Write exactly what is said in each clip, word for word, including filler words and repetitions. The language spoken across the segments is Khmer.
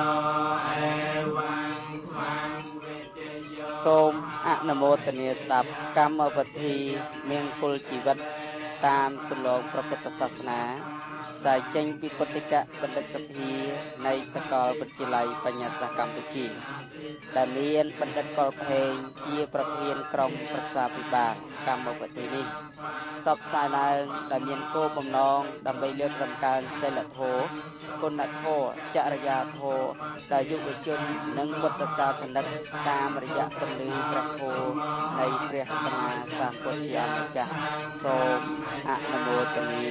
សូមអនុមោទនាស្ដាប់កម្មវិធីមង្គលជីវិតតាមទម្លាប់ព្រះពុទ្ធសាសនាផ្សាយចេញពីពុទ្ធិកបណ្ឌិតសភានៃសាកលវិទ្យាល័យបញ្ញាសាស្ត្រកម្ពុជាដែលមានបណ្ឌិតកុលភេងជាប្រធានក្រុមប្រឹក្សាពិបាលកម្មវិធីនេះផ្សព្វផ្សាយឡើងដែលមានគោលបំណងដើម្បីលើកតម្កើងសីលធម៌គុណធម៌ចរិយាធម៌ដល់យុវជននិងពុទ្ធសាសនិកតាមរយៈពន្លឺព្រះធម៌នៃព្រះសម្មាសម្ពុទ្ធជាម្ចាស់សូមអនុមោទនា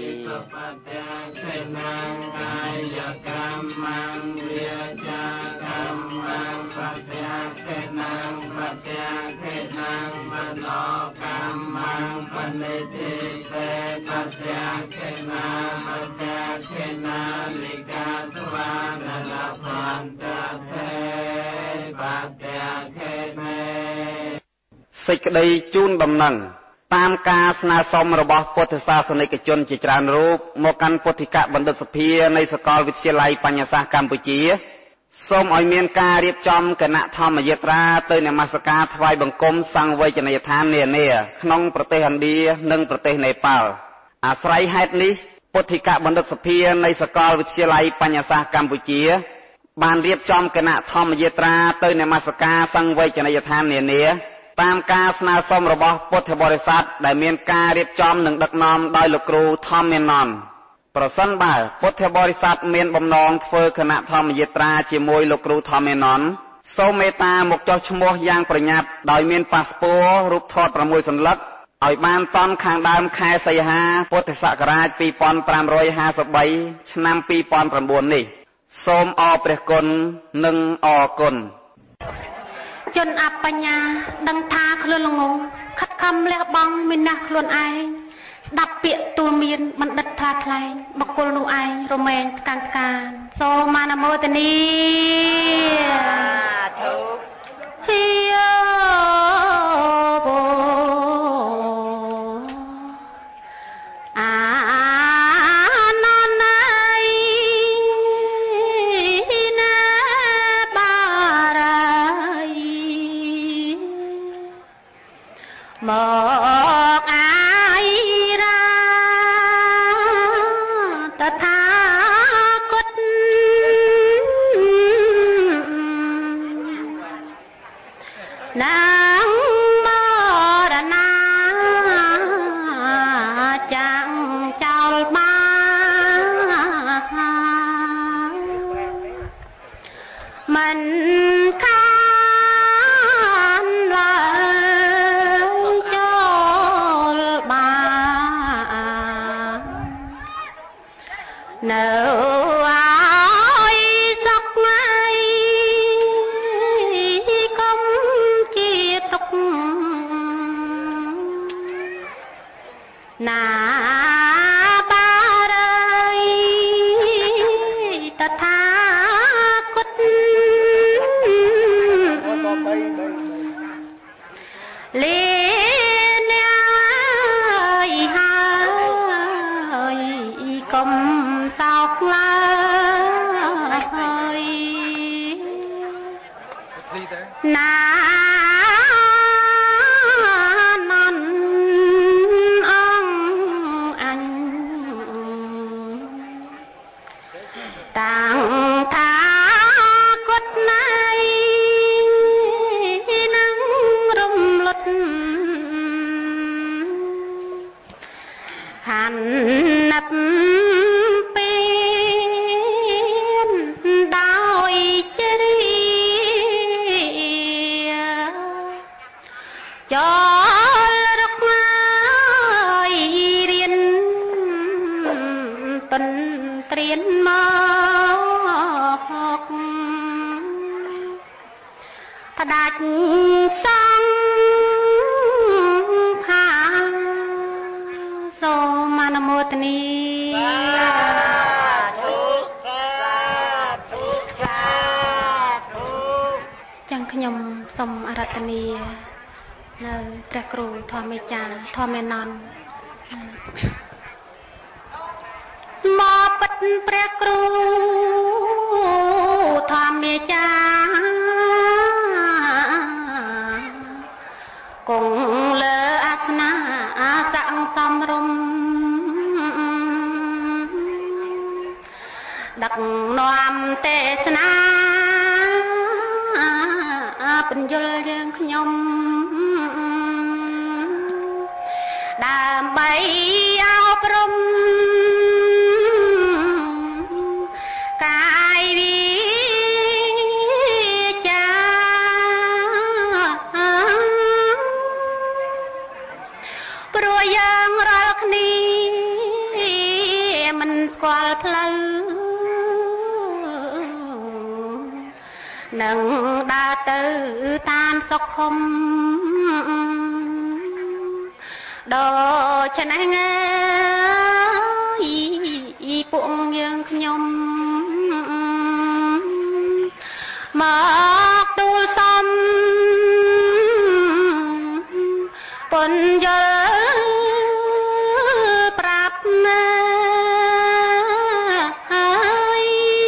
កម្មវិជាកម្មបត្យាខេណាំបត្យាខេណាំមនោកម្មបនិតិទេបត្យាខេណាបត្យាខេណានិកាទវានលភន្តទេបត្យាខេមេសេចក្តីជូនដំណឹងតាមការស្នើសុំរបស់ពុទ្ធសាសនិកជនជាច្រើនរូបមកកាន់ពុទ្ធិកបណ្ឌិតសភានៃសាកលវិទ្យាល័យបញ្ញាសាស្ត្រកម្ពុជាសូមឲ្យមានការរៀបចំគណៈធម្មយាត្រាទៅនមស្ការថ្វាយបង្គំសង្ឃវេជ្ជនីយដ្ឋាននានាក្នុងប្រទេសឥណ្ឌានិងប្រទេសនេប៉ាល់អាស្រ័យហេតុនេះពុទ្ធិកបណ្ឌិតសភានៃសាកលវិទ្យាល័យបញ្ញាសាស្ត្រកម្ពុជាបានរៀបចំគណៈធម្មយាត្រាទៅនមស្ការសង្ឃវេជ្ជនីយដ្ឋាននានាតាមការស្នើសុំរបស់ពុទ្ធបរិស័ទដែលមានការរៀបចំនិងដឹកនាំដោយលោកគ្រូធម្មមេណនប្រសិនបើពុទ្ធបរិស័ទមានបំណងធ្វើគណៈធម្មយាត្រាជាមួយលោកគ្រូធម្មមេណនសូមមេត្តាមកចុះឈ្មោះយ៉ាងប្រញាប់ដោយមានប៉ាសពតរូបថត៦សន្លឹកឲ្យបានតន់ខាងដើមខែសីហាពុទ្ធសករាជពីរពាន់ប្រាំរយហាសិបបីឆ្នាំពីរពាន់ប្រាំបួននេះសូមអរព្រះគុណនិងអរគុណជនអបញ្ញាដឹងថាខ្លួនល្ងងខិតខំលះបង់មានណាស់ខ្លួនឯងស្ដាប់ពាក្យទូលមានបណ្ឌិតថាថ្លែងបកគលនោះឯងរមែងកាន់កានសូមអនុមោទនាធុហេបអាមកអាយរាតថាគតណាងមរណាចាំងចោលបានមិននៅឲ្យសុខថ្ងៃកុំជាទុកណាបារីតថាគតលេសោកឡើយណានន់អងអញតាំងថាគត់ណៃនឹងរំលត់ហាន់ណាប់ចោលរកមករៀនតន្ត្រៀនមកផ្ដាច់សង្ឃាសូមអនុមោទនាចឹងខ្ញុំសូមអារាធនានៅព្រះគ្រូធម្មមេចាធម្មមេណនមកពិតព្រះគ្រូធម្មចាគង់លើអាសនាស័ក្តិសមរម្យដឹកនាំទេសនាបញ្យលយើងខ្ញុំដើម្បីអប់រំកាយវិចាព្រោះយើងរាល់គ្នាមិនស្គាល់ផ្លូវនឹងដើរទៅតាមសុខុមដូច្នេះពួកយើងខ្ញុំមកទូលសំពន្យល់ប្រាប់ណាហើយ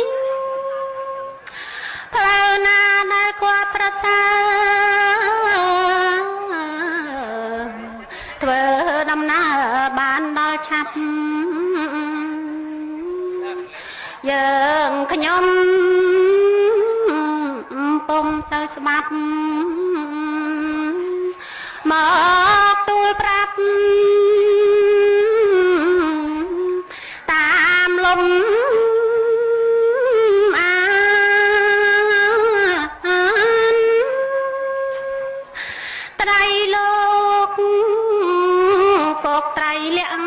ផ្លូវណាដែលគាត់ប្រសើរធ្វើដំណើរបានដល់ឆាប់យើងខ្ញុំពុំទៅស្បាប់មកទូលប្រាប់តាមលំអានត្រៃលោកកកត្រៃលក្ខ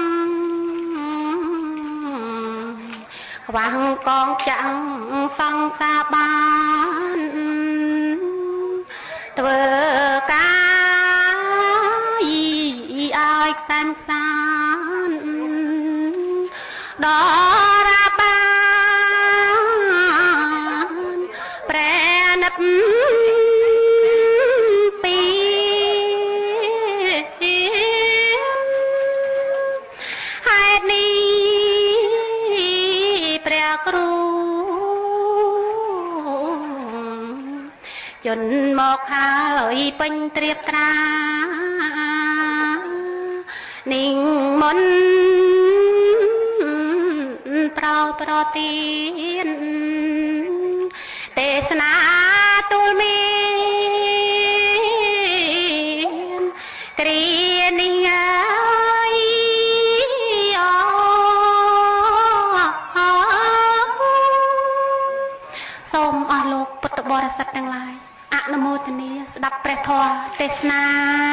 ខ្វះកងចាំងសង្សារបានធ្វើការឲ្យខ្សានខ្សានដល់រាបានព្រះនិតពីហេតុនេះព្រះគ្រូជន់មកហើយពេញត្រៀបត្រានិមន្តប្រោប្រទានទេសនាទូលមានគ្រានេះហើយសូមអស់លោកពុទ្ធបរិស័ទទាំងឡាយអនុមោទនាស្ដាប់ព្រះធម៌ទេសនា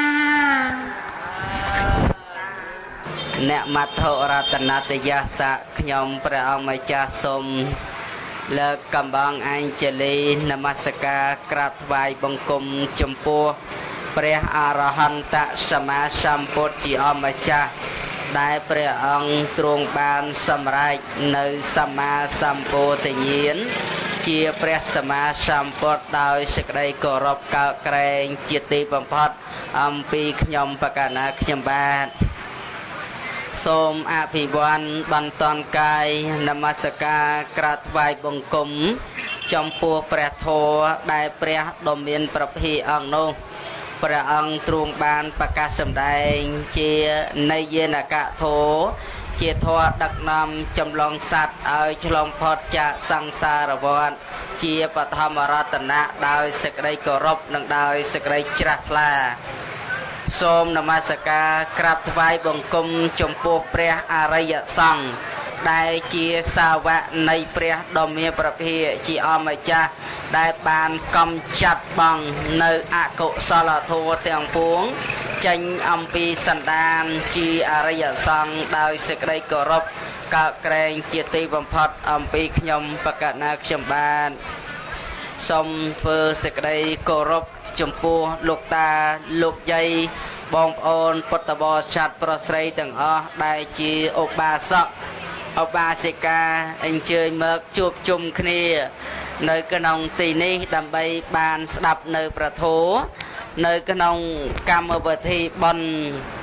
អ្នកមត្ថុរតនតយសៈខ្ញុំព្រះអង្គម្ចាស់សូមលើកកំបងអញ្ជលីនមស្ការក្រាបថ្វាយបង្គំចំពោះព្រះអរហន្តសម្មាសម្ពុទ្ធជាអម្ចាស់ដែលព្រះអង្គទ្រង់បានសម្រេចនៅសម្មាសម្ពោធិញ្ញាណជាព្រះសម្មាសម្ពុទ្ធដោយសេចក្តីគោរពកោតក្រែងជាទីបំផុតអំពីខ្ញុំបកណាខ្ញុំបាទសូមអភិវ័នបន្តកាយនមស្ការក្រាបថ្វាយបង្គំចំពោះព្រះធម៌ដែលព្រះដ៏មានប្រភិអង្គនោះព្រះអង្គទ្រង់បានប្រកាសសម្ដែងជានយនកធម៌ជាធម៌ដឹកនាំចម្លងសត្វឲ្យឆ្លងផុតចាកសង្សារវដ្តជាបឋមរតនៈដោយសេចក្តីគោរពនិងដោយសេចក្តីជ្រះថ្លាសូមនមស្ការក្រាបថ្វាយបង្គំចំពោះព្រះអរិយសង្ឃដែលជាសាវកនៃព្រះដ៏មានព្រះភិក្ខជាអម្ចាស់ដែលបានកំចាត់បង់នៅអកុសលធម៌ទាំងពួងចេញអំពីសន្តានជាអរិយសង្ឃដោយសេចក្តីគោរពកោតក្រែងជាទីបំផុតអំពីខ្ញុំបកណាខ្ញុំបានសូមធ្វើសេចក្តីគោរពចំពោះលោកតាលោកយាយបងប្អូនពុទ្ធបរិស័ទប្រុសស្រីទាំងអស់ដែលជាឧបាសកឧបាសិកាអញ្ជើញមកជួបជុំគ្នានៅក្នុងទីនេះដើម្បីបានស្ដាប់នៅព្រះធម៌នៅក្នុងកម្មវិធីបុណ្យ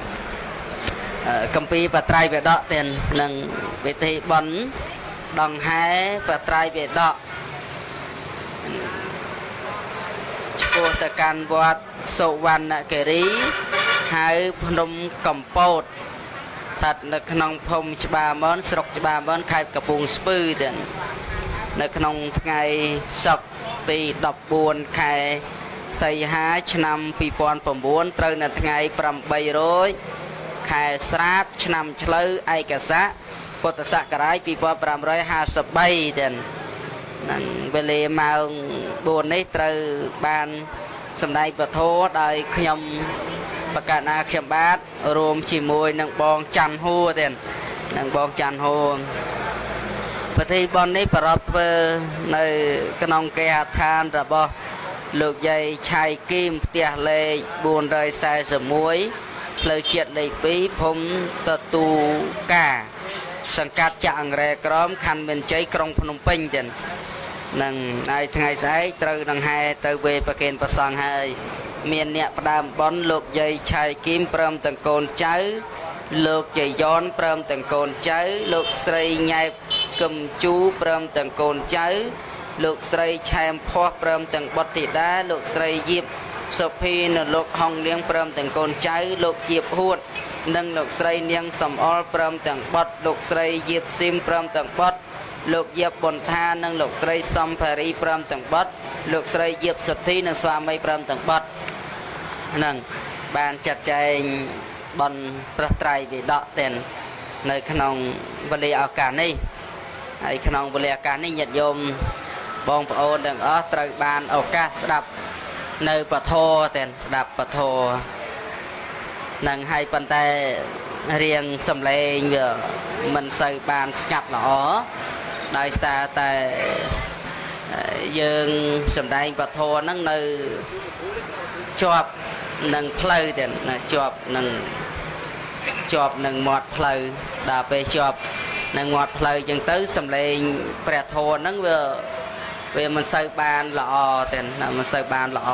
គម្ពីរបត្រៃបិដកទាំងនឹងវិធីបុណ្យដង្ហែបត្រៃបិដកពោះទៅកាន់វត្តសុវណ្ណគិរីហៅភ្នំកំពតស្ថិតនៅក្នុងភូមិច្បារមនស្រុកច្បារមនខេត្តកំពង់ស្ពឺទាំងនៅក្នុងថ្ងៃសុក្រទីដប់បួនខែសីហាឆ្នាំពីរពាន់ប្រាំបួនត្រូវនៅថ្ងៃប្រាំបីរោចខែស្រាបឆ្នាំឆ្លូវឯកស័កពុទ្ធសករាជពីរពាន់ប្រាំរយហាសិបបីទាំងនឹងវេលាម៉ោងបួននេះត្រូវបានសម្ដែងពធដោយខ្ញុំបកណាខ្ញុំបាទរួមជាមួយនឹងបងច័ន្ទហួរទៀតនឹងបងច័ន្ទហួរពិធីបុណ្យនេះប្រពធ្វើនៅក្នុងគេហដ្ឋានរបស់លោកយាយឆៃគីមផ្ទះលេខបួនរយសែសិបមួយផ្លូវជាតិលេខពីរភូមិតទូកាសង្កាត់ចាក់អង្រែក្រមខណ្ឌមានជ័យក្រុងភ្នំពេញទៀតនឹងហើយថ្ងៃស្អែកត្រូវដង្ហែទៅវេប្រគេនប្រសង់ហើយមានអ្នកផ្ដើមបុណ្យលោកយាយឆៃគីមព្រមទាំងកូនចៅលោកយាយយ៉នព្រមទាំងកូនចៅលោកស្រីញ៉ែបកឹមជូព្រមទាំងកូនចៅលោកស្រីឆែមភ័ស្តុព្រមទាំងបុត្រធីតាលោកស្រីយៀបសុភីនិងលោកហុងលៀងព្រមទាំងកូនចៅលោកជាបហួតនិងលោកស្រីនាងសំអល់ព្រមទាំងបុត្រលោកស្រីយៀបស៊ីមព្រមទាំងបុត្រលោកយៀបប៊ុនថានិងលោកស្រីសំភារីព្រមទាំងបុត្រលោកស្រីយៀបសុធីនិងស្វាមីព្រមទាំងបុត្រនឹងបានចាត់ចែងបន់ប្រត្រៃវិដកទាំងនៅក្នុងវេលាឱកាសនេះហើយក្នុងវេលាឱកាសនេះញាតិញោមបងប្អូនទាំងអស់ត្រូវបានឱកាសស្ដាប់នៅពធទាំងស្ដាប់ពធនឹងហើយប៉ុន្តែរៀងសំឡេងវាមិនសូវបានស្ងាត់ល្អដោយសារតែយើងសំដែងពធហ្នឹងនៅជាប់នឹងផ្លូវទៀតណាជាប់នឹងជាប់នឹងមាត់ផ្លូវដល់ពេលជាប់នឹងមាត់ផ្លូវអញ្ចឹងទៅសំឡេងព្រះធម៌ហ្នឹងវាវាមិនសូវបានល្អទេមិនសូវបានល្អ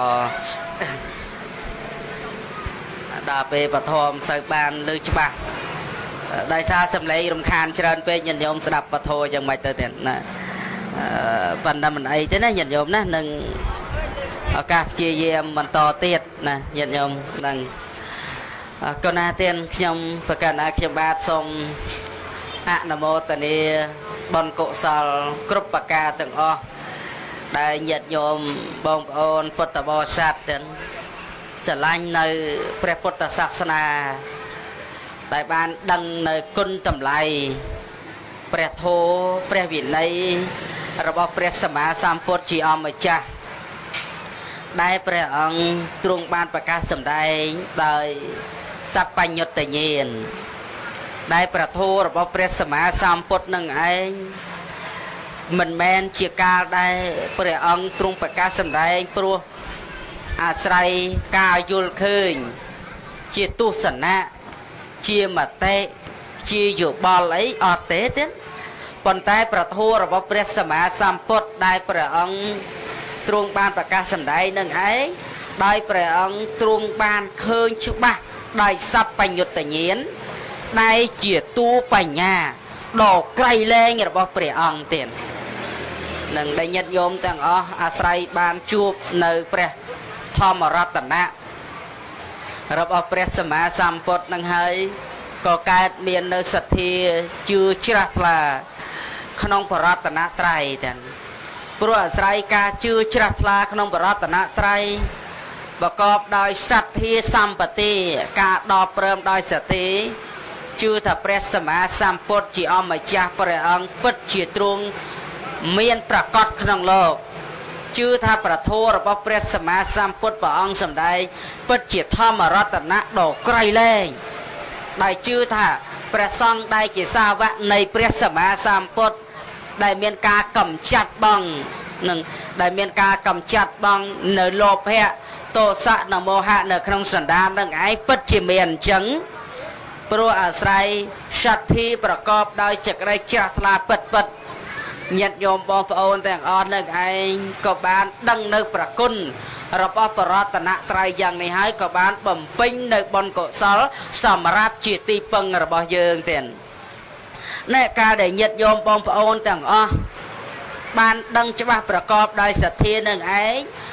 ដល់ពេលពធមិនសូវបានលើច្បាស់ដោយសារសំឡេងរំខានច្រើនពេកញាតិញោមស្ដាប់ពធអញ្ចឹងមិនទៅទេណាប៉ុន្តែមិនអីទេណាញាតិញោមណានឹងឱកាសព្យាយាមបន្តទៀតណាញាតិញោមនឹងកូនណាទៀនខ្ញុំប្រកាសថាខ្ញុំបាទសូមអនុមោទនាបុណ្យកុសលគ្រប់ប្រការទាំងអស់ដែលញាតិញោមបងប្អូនពុទ្ធបរិស័ទទាំងស្រឡាញ់នៅព្រះពុទ្ធសាសនាដែលបានដឹងនៅគុណតម្លៃព្រះធម៌ព្រះវិន័យរបស់ព្រះសម្មាសម្ពុទ្ធជាអម្ចាស់ដែលព្រះអង្គទ្រង់បានប្រកាសសម្ដែងដោយសัพបញ្ញុតញ្ញាណដែលព្រះធម៌របស់ព្រះសម្មាសម្ពុទ្ធនឹងឯងមិនមែនជាកាលដែលព្រះអង្គទ្រង់ប្រកាសសម្ដែងព្រោះអាស្រ័យការយល់ឃើញជាទស្សនៈជាមតិជាយោបល់អីអត់ទេទេប៉ុន្តែព្រះធម៌របស់ព្រះសម្មាសម្ពុទ្ធដែលព្រះអង្គទ្រង់បានប្រកាសសម្ដែងនឹងឯងដោយព្រះអង្គទ្រង់បានឃើញច្បាស់ដោយសัพបញ្ញុតញ្ញាណដែលជាតួបញ្ញាដ៏ក្រៃលែងរបស់ព្រះអង្គទៀតនឹងដែលញាតិញោមទាំងអស់អាស្រ័យបានជួបនៅព្រះធម្មរតនៈរបស់ព្រះសម្មាសម្ពុទ្ធនឹងហើយក៏កើតមាននៅសទ្ធាជឿជ្រះថ្លាក្នុងបរតនត្រ័យទាំងព្រោះអាស្រ័យការជឿជ្រះថ្លាក្នុងបរតនត្រ័យប្រកបដោយសទ្ធាសម្បទាការដល់ព្រមដោយសទ្ធាជឿថាព្រះសម្មាសម្ពុទ្ធជាអម្ចាស់ព្រះអង្គពិតជាទ្រង់មានប្រកបក្នុងលោកជឿថាប្រធមរបស់ព្រះសម្មាសម្ពុទ្ធព្រះអង្គសម្ដែងពិតជាធម្មរតនៈដ៏ក្រៃលែងដែលជឿថាព្រះសង្ឃដែលជាសាវកនៃព្រះសម្មាសម្ពុទ្ធដែលមានការកម្ចាត់បងនឹងដែលមានការកម្ចាត់បងនៅលោភៈទោសៈនិងមោហៈនៅក្នុងសន្តាននឹងឯងពិតជាមានអញ្ចឹងព្រោះអាស្រ័យសទ្ធាប្រកបដោយសេចក្តីជ្រះថ្លាពិតពិតញាតិញោមបងប្អូនទាំងអស់នឹងឯងក៏បានដឹងនៅប្រគុណរបស់បរតនត្រ័យយ៉ាងនេះហើយក៏បានបំពេញនៅបុណ្យកុសលសម្រាប់ជាទីពឹងរបស់យើងទៀតណែការដែលញាតិញោមបងប្អូនទាំងអស់បានដឹងច្បាស់ប្រកបដោយសទ្ធានឹងឯង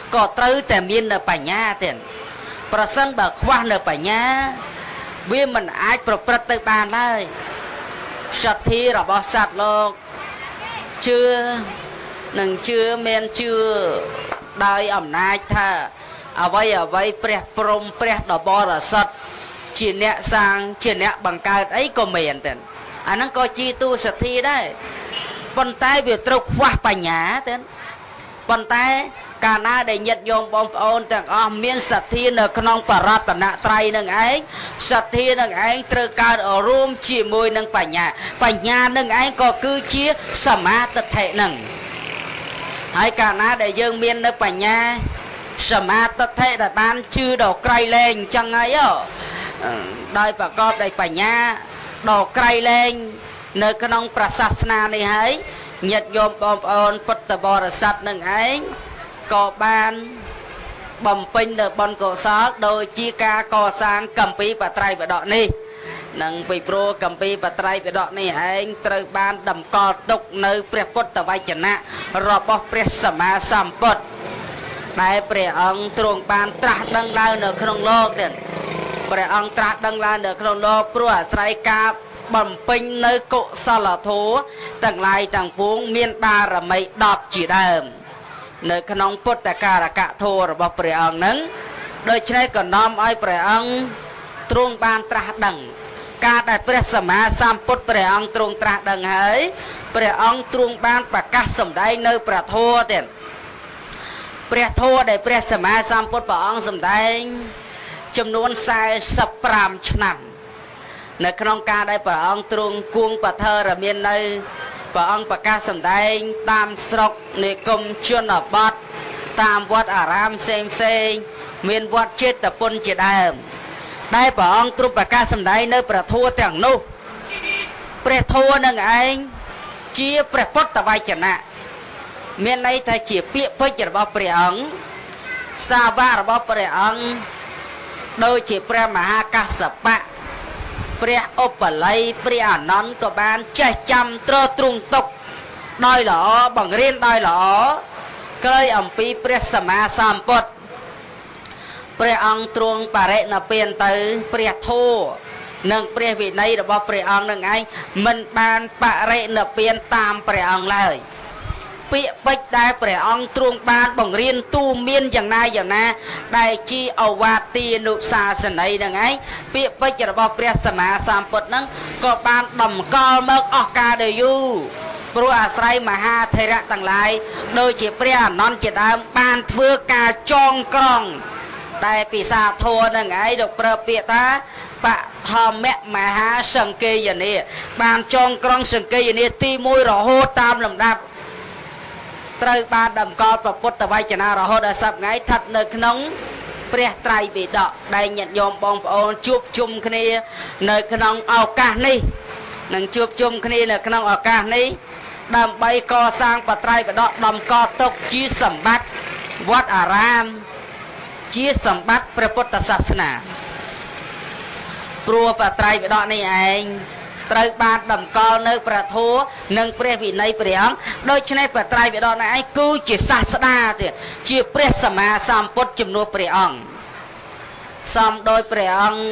ក៏ត្រូវតែមាននៅបញ្ញាទៀតប្រសិនបើខ្វះនៅបញ្ញាវាមិនអាចប្រព្រឹត្តទៅបានឡើយសទ្ធារបស់សត្វលោកជឿនឹងជឿមានជឿដោយអំណាចថាអ្វីអ្វីព្រះព្រំព្រះដ៏បរិសុទ្ធជាអ្នកសាងជាអ្នកបង្កើតអីក៏មានតែអាហ្នឹងក៏ជាទូសទ្ធាដែរប៉ុន្តែវាត្រូវខ្វះបញ្ញាទេប៉ុន្តែកាលណាដែលញាតិញោមបងប្អូនទាំងអស់មានសទ្ធានៅក្នុងបរតនត្រ័យនឹងឯងសទ្ធានឹងឯងត្រូវកើតរួមជាមួយនឹងបញ្ញាបញ្ញានឹងឯងក៏គឺជាសមាទិដ្ឋិនឹងហើយកាលណាដែលយើងមាននៅបញ្ញាសមាទិដ្ឋិដែលបានជឿដល់ក្រៃលែងអញ្ចឹងហើយដោយប្រកបដោយបញ្ញាដល់ក្រៃលែងនៅក្នុងព្រះសាសនានេះហើយញាតិញោមបងប្អូនពុទ្ធបរិស័ទនឹងឯងក៏បានបំពេញនៅបុណ្យកុសលដោយជាការកសាងគម្ពីរបត្រៃបិដកនេះនឹងពីព្រោះគម្ពីរបត្រៃបិដកនេះឯងត្រូវបានតម្កល់ទុកនៅព្រះពុទ្ធវចនៈរបស់ព្រះសម្មាសម្ពុទ្ធដែលព្រះអង្គទ្រង់បានត្រាស់ដឹងឡើងនៅក្នុងលោកទៀតព្រះអង្គត្រាស់ដឹងឡើងនៅក្នុងលោកព្រោះអាស្រ័យការបំពេញនៅកុសលធម៌ទាំងឡាយទាំងពួងមានបារមីដប់ជាដើមនៅក្នុងពុទ្ធការកធម៌របស់ព្រះអង្គនឹងដូច្នេះក៏នាំឲ្យព្រះអង្គទ្រង់បានត្រាស់ដឹងការដែលព្រះសម្មាសម្ពុទ្ធព្រះអង្គទ្រង់ត្រាស់ដឹងហើយព្រះអង្គទ្រង់បានប្រកាសសម្ដែងនៅព្រះធម៌ទៀតព្រះធម៌ដែលព្រះសម្មាសម្ពុទ្ធព្រះអង្គសម្ដែងចំនួនសែសិបប្រាំឆ្នាំនៅក្នុងការដែលព្រះអង្គទ្រង់គួងបថើរមាននៅព្រះអង្គប្រកាសសម្ដែងតាមស្រុកនិគមជនបទតាមវត្តអារាមផ្សេងផ្សេងមានវត្តចេតពុនជាដើមដែលព្រះអង្គទ្រង់ប្រកាសសម្ដែងនៅព្រះធម៌ទាំងនោះព្រះធម៌នឹងឯងជាព្រះពុទ្ធវចនៈមានន័យថាជាពាក្យពេចន៍របស់ព្រះអង្គសាវករបស់ព្រះអង្គដូចជាព្រះមហាកាសបៈព្រះឧបល័យព្រះអានន្ទក៏បានចេះចាំត្រទ្រង់ទុកដោយល្អបង្រៀនដោយល្អក្រោយអំពីព្រះសម្មាសម្ពុទ្ធព្រះអង្គទ្រង់បរិនិព្វានទៅព្រះធម៌និងព្រះវិន័យរបស់ព្រះអង្គនឹងឯងមិនបានបរិនិព្វានតាមព្រះអង្គឡើយពាក្យពេចន៍ដែលព្រះអង្គទ្រង់បានបង្រៀនទូមានយ៉ាងណាយ៉ាងណាដែលជាអវាទានុសាសន័យនឹងឯងពាក្យពេចន៍របស់ព្រះសម្មាសម្ពុទ្ធនឹងក៏បានតម្កល់មកអស់កាលដ៏យូរព្រោះអាស្រ័យមហាថេរៈទាំងឡាយដូចជាព្រះអានន្ទជាដើមបានធ្វើការចងក្រងតែពិសាធម៌នឹងឯងលោកប្រើពាក្យថាបឋមមហាសង្កេយនាបានចងក្រងសង្កេយនាទីមួយរហូតតាមលំដាប់ត្រូវបានតម្កល់ព្រះពុទ្ធវចនារហូតដល់សប្តាហ៍ថ្ងៃស្ថិតនៅក្នុងព្រះត្រៃបិដកដែលញាតិញោមបងប្អូនជួបជុំគ្នានៅក្នុងឱកាសនេះនឹងជួបជុំគ្នានៅក្នុងឱកាសនេះដើម្បីកសាងព្រះត្រៃបិដកតម្កល់ទុកជាសម្បត្តិវត្តអារាមជាសម្បត្តិព្រះពុទ្ធសាសនាព្រោះព្រះត្រៃបិដកនេះឯងត្រូវបានតម្កល់នៅព្រះធម៌និងព្រះវិន័យព្រះអង្គដូច្នេះព្រះត្រៃបិដកនេះឯងគឺជាសាស្តាទៀតជាព្រះសម្មាសម្ពុទ្ធជំនួសព្រះអង្គសំដោយព្រះអង្គ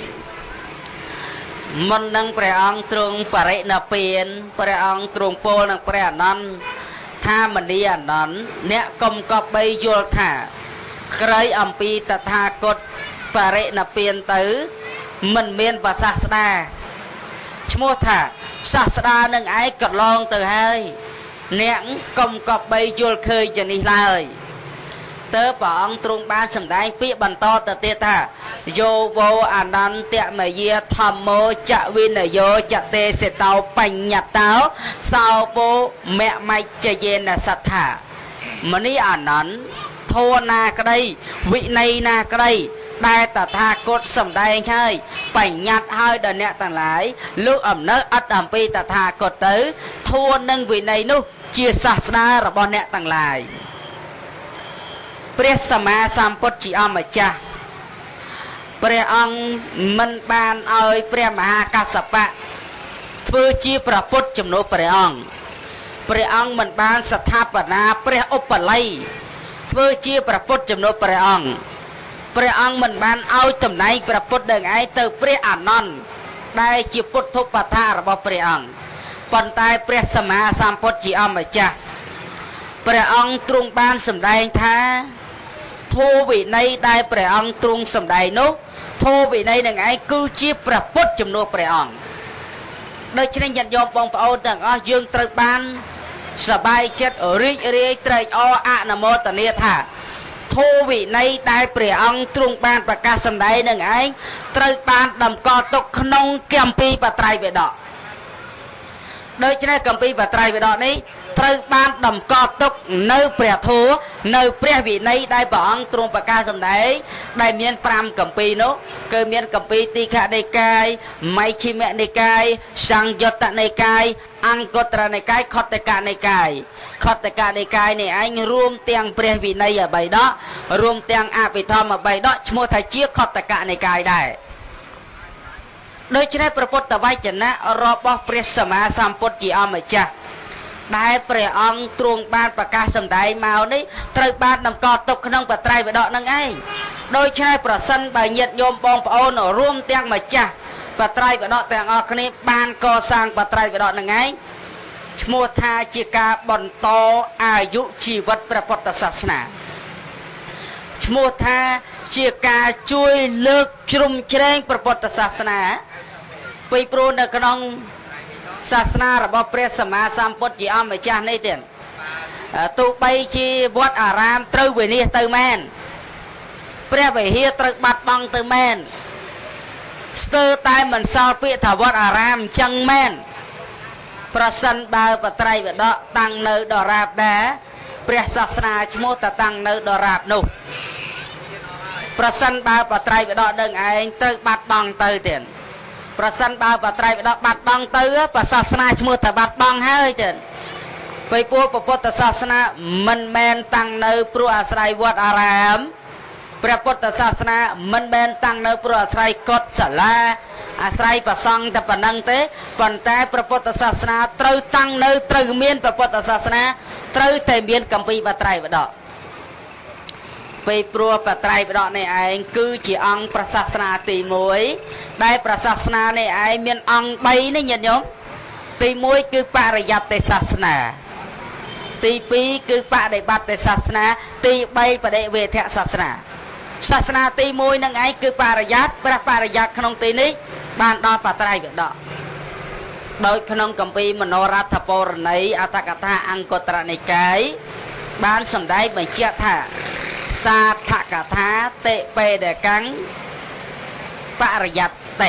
មុននឹងព្រះអង្គទ្រង់បរិនិព្វានព្រះអង្គទ្រង់ពោលនឹងព្រះអានន្ទថាមនីអានន្ទអ្នកកុំកប់បីយល់ថាក្រៃអំពីតថាគតបរិនិព្វានទៅមិនមានប្រសាស្តាឈ្មោះថាសាស្តានឹងឯងកន្លងទៅហើយអ្នកកុំកប់បីយល់ឃើញជានេះឡើយតើព្រះអង្គទ្រង់បានសម្ដែងពាក្យបន្តទៅទៀតថាយោវោអានន្តមយាធម្មោចវិនយោចតេសេតោបញ្ញតោសោពោមមច្ចយេនសត្ថាមនីអានន្តធម៌ណាក្តីវិន័យណាក្តីដែលតថាគតសម្ដែងហើយបញ្ញត្តិឲ្យដល់អ្នកទាំងឡាយលោកអំណើអត់អំពីតថាគតទៅធម៌និងវិន័យនោះជាសាស្តារបស់អ្នកទាំងឡាយព្រះសម្មាសម្ពុទ្ធជាអម្ចាស់ព្រះអង្គមិនបានឲ្យព្រះមហាកាសបៈធ្វើជាប្រពុតជំនួសព្រះអង្គព្រះអង្គមិនបានស្ថាបនាព្រះឧបល័យធ្វើជាប្រពុតចំនួនព្រះអង្គព្រះអង្គមិនបានឲ្យតំណែងប្រពុតនឹងឯងទៅព្រះអានន្ទដែលជាពុទ្ធុបថារបស់ព្រះអង្គប៉ុន្តែព្រះសម្មាសម្ពុទ្ធជាអម្ចាស់ព្រះអង្គទ្រង់បានសម្ដែងថាធម៌វិន័យដែលព្រះអង្គទ្រង់សម្ដែងនោះធម៌វិន័យនឹងឯងគឺជាប្រពុតចំនួនព្រះអង្គដូច្នេះញាតិញោមបងប្អូនទាំងអស់យើងត្រូវបានសប្បាយចិត្តរីករាយត្រេកអរអនុមោទនាថាធម៌វិន័យដែលព្រះអង្គទ្រង់បានប្រកាសសម្ដែងនឹងឯងត្រូវបានតម្កល់ទុកក្នុងគម្ពីរបត្រៃបិដកដូច្នេះគម្ពីរបត្រៃបិដកនេះត្រូវបានតម្កល់ទុកនៅព្រះធម៌នៅព្រះវិន័យដែលព្រះអង្គទ្រង់ប្រកាសសម្ដែងដែលមានប្រាំគម្ពីរនោះគឺមានគម្ពីរទីឃនិកាយមជ្ឈិមនិកាយសង្យុត្តនិកាយអង្គត្រនិកាយខត្តកនិកាយខត្តកនិកាយនេះឯងរួមទាំងព្រះវិន័យអបិដករួមទាំងអភិធម្មអបិដកឈ្មោះថាជាខត្តកនិកាយដែរដូច្នេះព្រះពុទ្ធវចនៈរបស់ព្រះសម្មាសម្ពុទ្ធជាអម្ចាស់ដែលព្រះអង្គទ្រង់បានប្រកាសសម្ដែងមកនេះត្រូវបានតម្កល់ទុកក្នុងបត្រៃបិដកនឹងឯងដូច្នេះប្រសិនបើញាតិញោមបងប្អូនរួមទាំងម្ចាស់បត្រៃបិដកទាំងអស់គ្នាបានកសាងបត្រៃបិដកនឹងឯងឈ្មោះថាជាការបន្តអាយុជីវិតព្រះពុទ្ធសាសនាឈ្មោះថាជាការជួយលើកជ្រោមជ្រែងព្រះពុទ្ធសាសនាពីព្រោះនៅក្នុងសាសនារបស់ព្រះសម្មាសម្ពុទ្ធជាអម្ចាស់នេះទៀតទោះបីជាវត្តអារាមត្រូវវិនិច្ឆ័យទៅមែនព្រះវិហារត្រូវបាត់បង់ទៅមែនស្ទើរតែមិនសល់ពាក្យថាវត្តអារាមអញ្ចឹងមែនប្រសិនបើបត្រៃបិដកតាំងនៅដរាបដែរព្រះសាសនាឈ្មោះតែតាំងនៅដរាបនោះប្រសិនបើបត្រៃបិដកនឹងឯងត្រូវបាត់បង់ទៅទៀតប្រសិនបើបត្រៃបិដកបាត់បង់ទៅព្រះសាសនាឈ្មោះតែបាត់បង់ហើយទៀតពេលពួកពុទ្ធសាសនាមិនមែនតាំងនៅព្រោះអាស្រ័យវត្តអារាមព្រះពុទ្ធសាសនាមិនមែនតាំងនៅព្រោះអាស្រ័យកុដិសាលាអាស្រ័យប្រសង់តែប៉ុណ្្នឹងទេប៉ុន្តែព្រះពុទ្ធសាសនាត្រូវតាំងនៅត្រូវមានព្រះពុទ្ធសាសនាត្រូវតែមានគម្ពីរបត្រៃបិដកពេលព្រោះបត្រៃបិដកនេះឯងគឺជាអង្គព្រះសាសនាទីមួយដែលព្រះសាសនានេះឯងមានអង្គបីនេះញាតិញោមទីមួយគឺបរិយត្តិសាសនាទីពីរគឺបដិបត្តិសាសនាទីបីបដិវេធសាសនាសាសនាទីមួយនឹងឯងគឺបរិយត្តិព្រះបរិយត្តិក្នុងទីនេះបានដល់បត្រៃបិដកដោយក្នុងគម្ពីរមនោរដ្ឋពរណីអត្ថកថាអង្គត្រនិកាយបានសម្ដែងបញ្ជាក់ថាសាថកថាតិបេដកੰបរិយត្តិ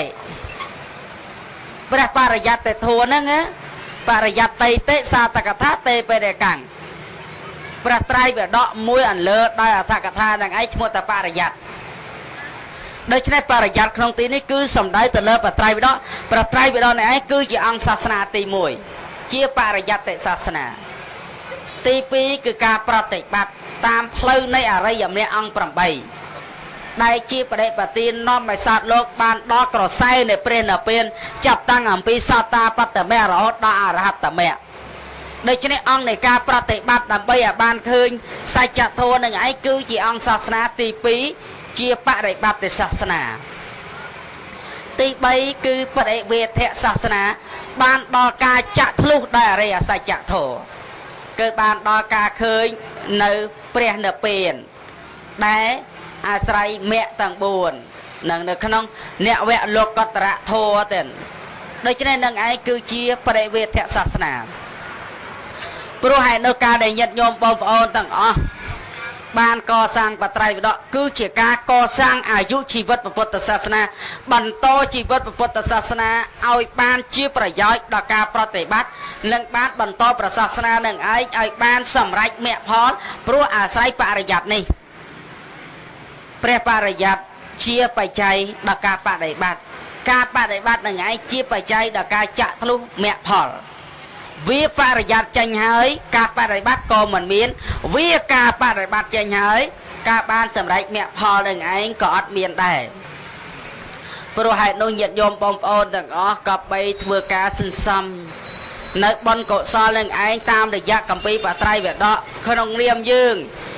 ព្រះបរិយត្តិធัวហ្នឹងបរិយត្តិតិសាថកថាតិបេដកੰព្រះត្រៃបិដកមួយអន្លើដោយអត្ថកថានឹងឯងឈ្មោះថាបរិយត្តិដូច្នេះបរិយត្តិក្នុងទីនេះគឺសំដៅទៅលើព្រះត្រៃបិដកព្រះត្រៃបិដកនេះឯងគឺជាអង្គសាសនាទីមួយជាបរិយត្តិសាសនាទីពីរគឺការប្រតិបត្តិតាមផ្លូវនៃអរិយមគ្គអង្គប្រាំដែលជាបដិបទាននាំឲ្យសត្វលោកបានដល់ក្រសែនៃព្រះនិព្វានចាប់តាំងអំពីសតាបត្តមៈរហូតដល់អរហត្តមគ្គដូច្នេះអង្គនៃការប្រតិបត្តិដើម្បីឲ្យបានឃើញសច្ចធម៌នឹងឯងគឺជាអង្គសាសនាទីពីរជាបរិបត្តិសាសនាទីបីគឺបដិវេធសាសនាបានដល់ការចាក់ធ្លុះដោយអរិយសច្ចធម៌គឺបានដល់ការឃើញនៅព្រះនិព្វានដែលអាស្រ័យមគ្គទាំងបួននឹងនៅក្នុងនវលោកតរធម៌ទេដូច្នេះនឹងឯងគឺជាបរិវេធសាសនាព្រោះហេតុនោះការដែលញាតិញោមបងប្អូនទាំងអស់បានកសាងបត្រៃបិដកគឺជាការកសាងអាយុជីវិតពុទ្ធសាសនាបន្តជីវិតពុទ្ធសាសនាឲ្យបានជាប្រយោជន៍ដល់ការប្រតិបត្តិនិងបានបន្តព្រះសាសនានឹងឯងឲ្យបានសម្រេចមគ្គផលព្រោះអាស្រ័យបរិយត្តិនេះព្រះបរិយត្តិជាបច្ច័យដល់ការបដិបត្តិការបដិបត្តិនឹងឯងជាបច្ច័យដល់ការចាក់ធ្លុះមគ្គផលវាបរិយត្តិចេញហើយការបដិបត្តិក៏មិនមានវាការបដិបត្តិចេញហើយការបានសម្រេចមគ្គផលនឹងឯងក៏អត់មានដែរព្រោះហេតុនោះញាតិញោមបងប្អូនទាំងអស់ក៏បីធ្វើការសន្សំនៅបុណ្យកុសលនឹងឯងតាមរយៈគម្ពីរបត្រៃបិដកក្នុងនាមយើង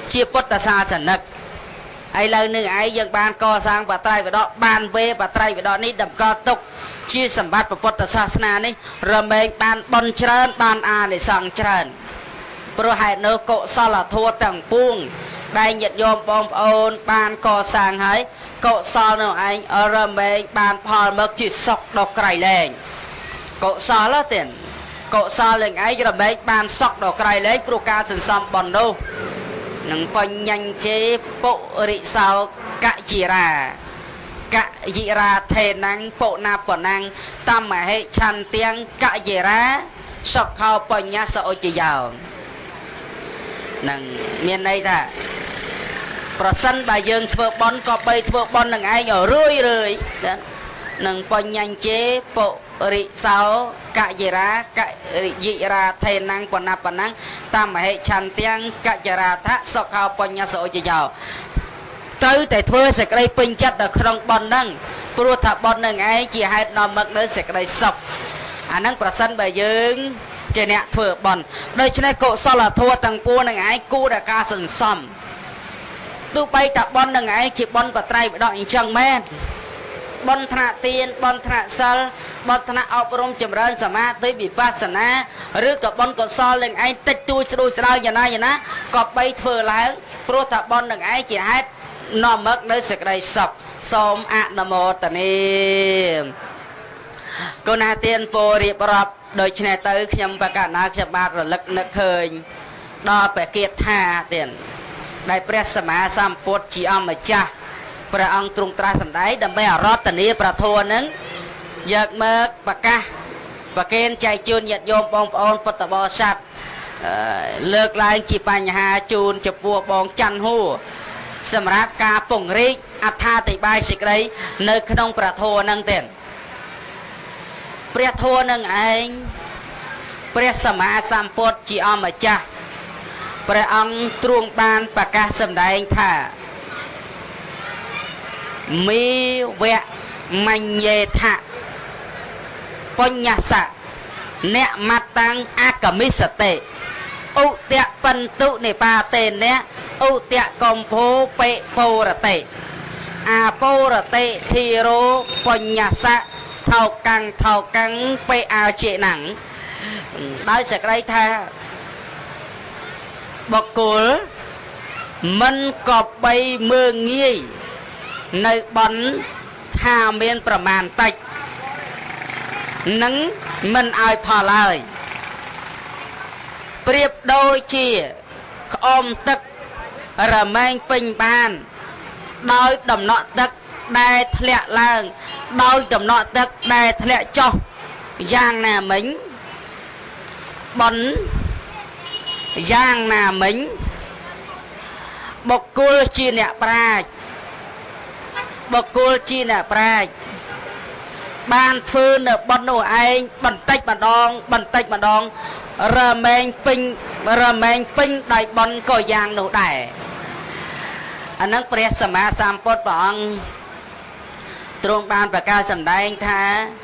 chia bút ta xa sẵn nực ai lâu nâng ai dân ban co sang bà trai vào đó ban về bà trai vào đó ní đầm co tục chia sầm bát bà bút ta xa sẵn ní rồi mình ban bon trơn ban à để sang trơn pro hai nô cộ sao là thua tầng buông đây nhận dôm bom ôn ban co sang hãy cộ sao nào anh ở rồi mình ban phò mất chỉ sọc đọc cày lên cộ sao là tiền cộ sao lên ấy rồi mình ban sọc đọc cày lên pro ca sẵn xăm bòn đâu nâng con nhanh chế bộ rị sao cả chỉ ra cả dị ra thề năng bộ na bộ năng tam mà hệ chăn tiếng cả dị ra sọc khao bộ nhá sợ chỉ giàu nâng miền đây ta pro sân bà dương thưa bon có bay thưa bon nâng ai ở rưỡi rưỡi nâng con nhanh chế bộ rị sao cả dị ra cả dị ra thề năng bộ na bộ năng tam mà hệ chăn tiếng cả dị ra thác sọc khao bộ nhá sợ chỉ giàu tới để thưa sẽ đây pin chất ở trong bon nâng pro thả bon nâng ai chỉ hai nòng mực nơi sẽ đây sọc à nâng pro sân bà dương chế nè thưa bon đây trên này cậu sao là thua tầng pua nâng ai cu đã ca sừng xòm tu bay tập bon nâng ai chỉ bon và trai với đội chân men bon thạ tiên bon thạ sal bon thạ ốc rôm chầm rơn sả ma tới bị pasana rứa cậu bon cậu so lên ai tách tôi sôi sôi nhà này nhà cậu bay thưa láng pro thạ bon nâng ai chỉ hai nó mất nơi sực đây sọc xóm ạ nà mô tà niệm cô na tiên phô riệp rập đôi chân này tới nhằm bà cả nạc cho bát rồi lực nực hơi đo bẻ kiệt tha tiền đại press sama sam put chỉ âm mà cha bà ông trung tra sẵn đấy đầm bây ở rót tà niệm bà thua nâng giật mơ bà ca bà kênh chạy chun nhật dôm bông ôn phật tà bò sạch lược lại chỉ bà nhà chun chụp vua bông chăn hùสำหรับการปงริอัฐาติบายสิกเลยในขนมประโทนังเต็นประโทนังเองประสมาสัมปทจีอมจ้าประองตรวงบานประกาศสำแดงท่ามีเวะมันเยทะปัญญาสะเนมาตังอากามิสเตอุเตะปันตุในปาเตนเนอุเตะกอมโพเปโประเตอาโประเตทีโรปัญญาสะเท่ากังเท่ากังไปอาเจหนังได้สักไรท่าบอกกุลมันกอบใบเมืองงี้ในบอนท่าเมียนประมาณตินังมันเอาพอเลยเปรียบโดยเชี่ยอมตึกระแมงปิงบานโดยดำเนาะตึกได้ทะเลล่างโดยดำเนาะตึกได้ทะเลจ่อย่างน่ะมิงบอนอย่างน่ะมิงบกกุลจีเนี่ยปลาบกกุลจีเนี่ยปลาบ้านฟื้นเนี่ยบอนหนูเองบันติกบันดองบันติกบันดองระแมงปิงระแมงปิงได้บอนก็อย่างหนูได้อันนั้นเปรียสมาสามปดปองตรงบานประกาศสำแดงท่า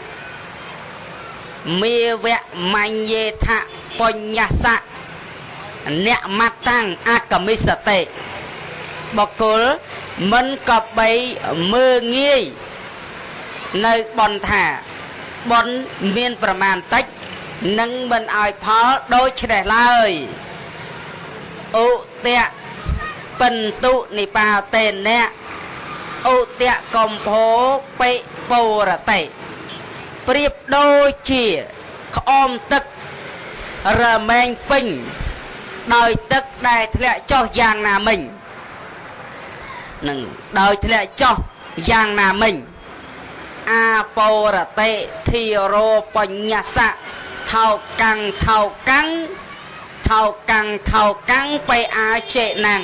มีเวะมันเยทะปัญญาสะเนมาตังอากามิสเตบอกกุลมันกับใบมืองี้ในบอนท่าบอนเมียนประมาณติกนั่งมันเอาพอโดยเฉลี่ยเลยอุเตะปันตุนิปาเตนเนี่ยอุเตะกอมโพเปโประเตเปรียบโดยเชี่ยอมตึกระแมงปิงโดยตึกได้ทะเลจ่อยางนามิงหนึ่งโดยทะเลจ่อยางนามิงอาโประเตทีโรปัญญาสะเท่ากังเท่ากังเท่ากังเท่ากังไปอาเจนัง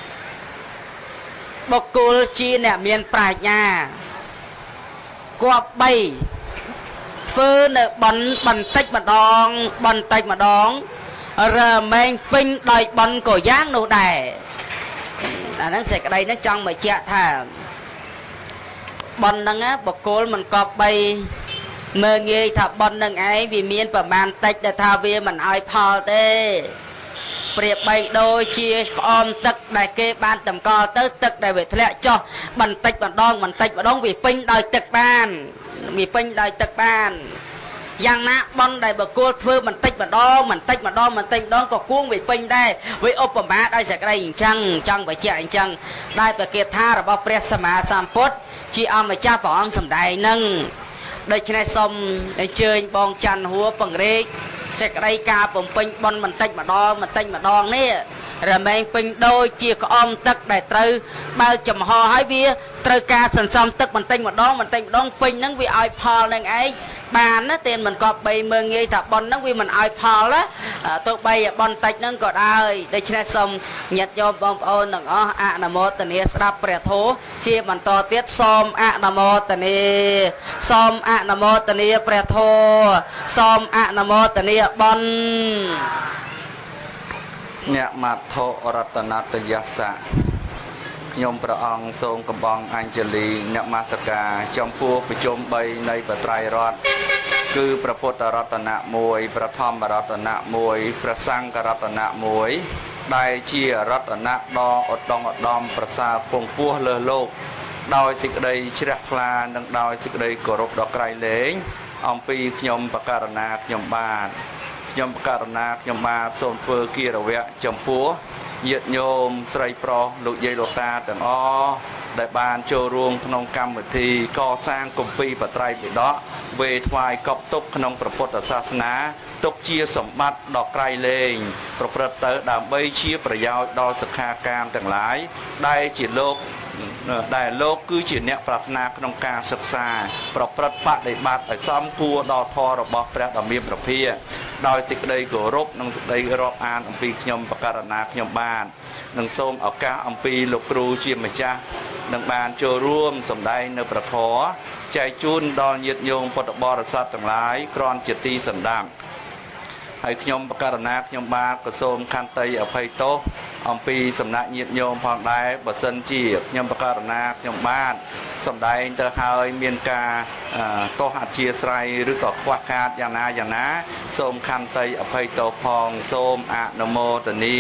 บกุลจีเนี่ยเมียนปลายญากว่าใบเฟื่อเนี่ยบอนบันติกมาดองบันติกมาดองเริ่มแมงปิ้งได้บอนก่อย่างหนูได้อันนั้นเสร็จอะไรนั่นจังมาเจ้าท่าบอนนั่งáบกุลมันกอบใบเมื่องี้ถ้าบอนนั่งไอ้วิเมียนประมาณติกแต่ถ้าเวียมันเอาพอเต้ប្រៀបបីដូចជាក្អមទឹកដែលគេបានតម្កល់ទៅទឹកដែលវាធ្លាក់ចុះបន្តិចម្ដងបន្តិចម្ដងវាពេញដោយទឹកបានវាពេញដោយទឹកបានយ៉ាងណាបន់ដែលបកគោលធ្វើបន្តិចម្ដងបន្តិចម្ដងបន្តិចម្ដងក៏គួងវាពេញដែរវាឧបមាដោយសក្តិអញ្ចឹងចង់បញ្ជាក់អញ្ចឹងដែលប្រកាសថារបស់ព្រះសម្មាសម្ពុទ្ធជាអម្ចាស់ព្រះអង្គសម្ដែងនឹងដូច្នេះសូមអញ្ជើញបងច័ន្ទហួរពង្រេកសេចក្តីការបំពេញបន់បន្តិចម្ដងបន្តិចម្ដងនេះរមែងពេញដូចជាក្អមទឹកដែលត្រូវបើកចំហហើយវាត្រូវការសន្សំទឹកបន្តិចម្ដងបន្តិចម្ដងពេញហ្នឹងវាឲ្យផលនឹងឯងបានណាទេមិនក៏បីមើងងាយថាបន់ហ្នឹងវាមិនឲ្យផលណាទោះបីបន់តិចហ្នឹងក៏ដែរដូច្នេះសូមញាតិញោមបងប្អូនទាំងអស់អនុមោទនាស្ដាប់ព្រះធម៌ជាបន្តទៀតសូមអនុមោទនាសូមអនុមោទនាព្រះធម៌សូមអនុមោទនាបន់អ្នកមត្ថុរតនតយស្សៈខ្ញុំព្រះអង្គសូមកំបងអញ្ជលីអ្នកមាសកាចំពោះប្រជុំបីនៃបត្រៃរតន៍គឺព្រះពុទ្ធរតនៈមួយព្រះធម្មរតនៈមួយព្រះសង្ឃរតនៈមួយដែលជារតនៈដ៏ឧត្តមឧត្តមប្រសើរពងពោះលើលោកដោយសេចក្តីជ្រះថ្លានិងដោយសេចក្តីគោរពដ៏ក្រៃលែងអំពីខ្ញុំបករណាខ្ញុំបាទខ្ញុំបករណាខ្ញុំបាទសូមធ្វើគិរវៈចំពោះញាតិញោមស្រីប្រុសលោកយាយលោកតាទាំងអស់ដែលបានចូលរួមក្នុងកម្មវិធីកសាងគម្ពីរបត្រៃបិដកវេថ្វាយកប់ទុកក្នុងព្រះពុទ្ធសាសនាទុកជាសម្បត្តិដ៏ក្រៃលែងប្រព្រឹត្តទៅដើម្បីជាប្រយោជន៍ដល់សិក្ខាកាមទាំងឡាយដែលជាលោកដែលលោកគឺជាអ្នកប្រាថ្នាក្នុងការសិក្សាប្រព្រឹត្តបដិបត្តិឲ្យសមគួរដល់ធម៌របស់ព្រះដ៏មានព្រះភិក្ខដោយសេចក្តីគោរពនិងសេចក្តីរាប់អានអំពីខ្ញុំបករណាខ្ញុំបាននិងសូមឱកាសអំពីលោកគ្រូជាម្ចាស់នឹងបានចូលរួមសម្ដែងនៅព្រះធម៌ចែកជូនដល់ញាតិញោមពុទ្ធបរិស័ទទាំងឡាយគ្រាន់ជាទីសន្តាប់ហើយខ្ញុំបករណាខ្ញុំបាទក៏សូមខន្តីអភ័យទោសអំពីសំណាក់ញាតិញោមផងដែរបើសិនជាខ្ញុំបករណាខ្ញុំបាទសម្ដែងទៅហើយមានការទោសអធ្យាស្រ័យឬក៏ខ្វះខាតយ៉ាងណាយ៉ាងណាសូមខន្តីអភ័យទោសផងសូមអនុមោទនា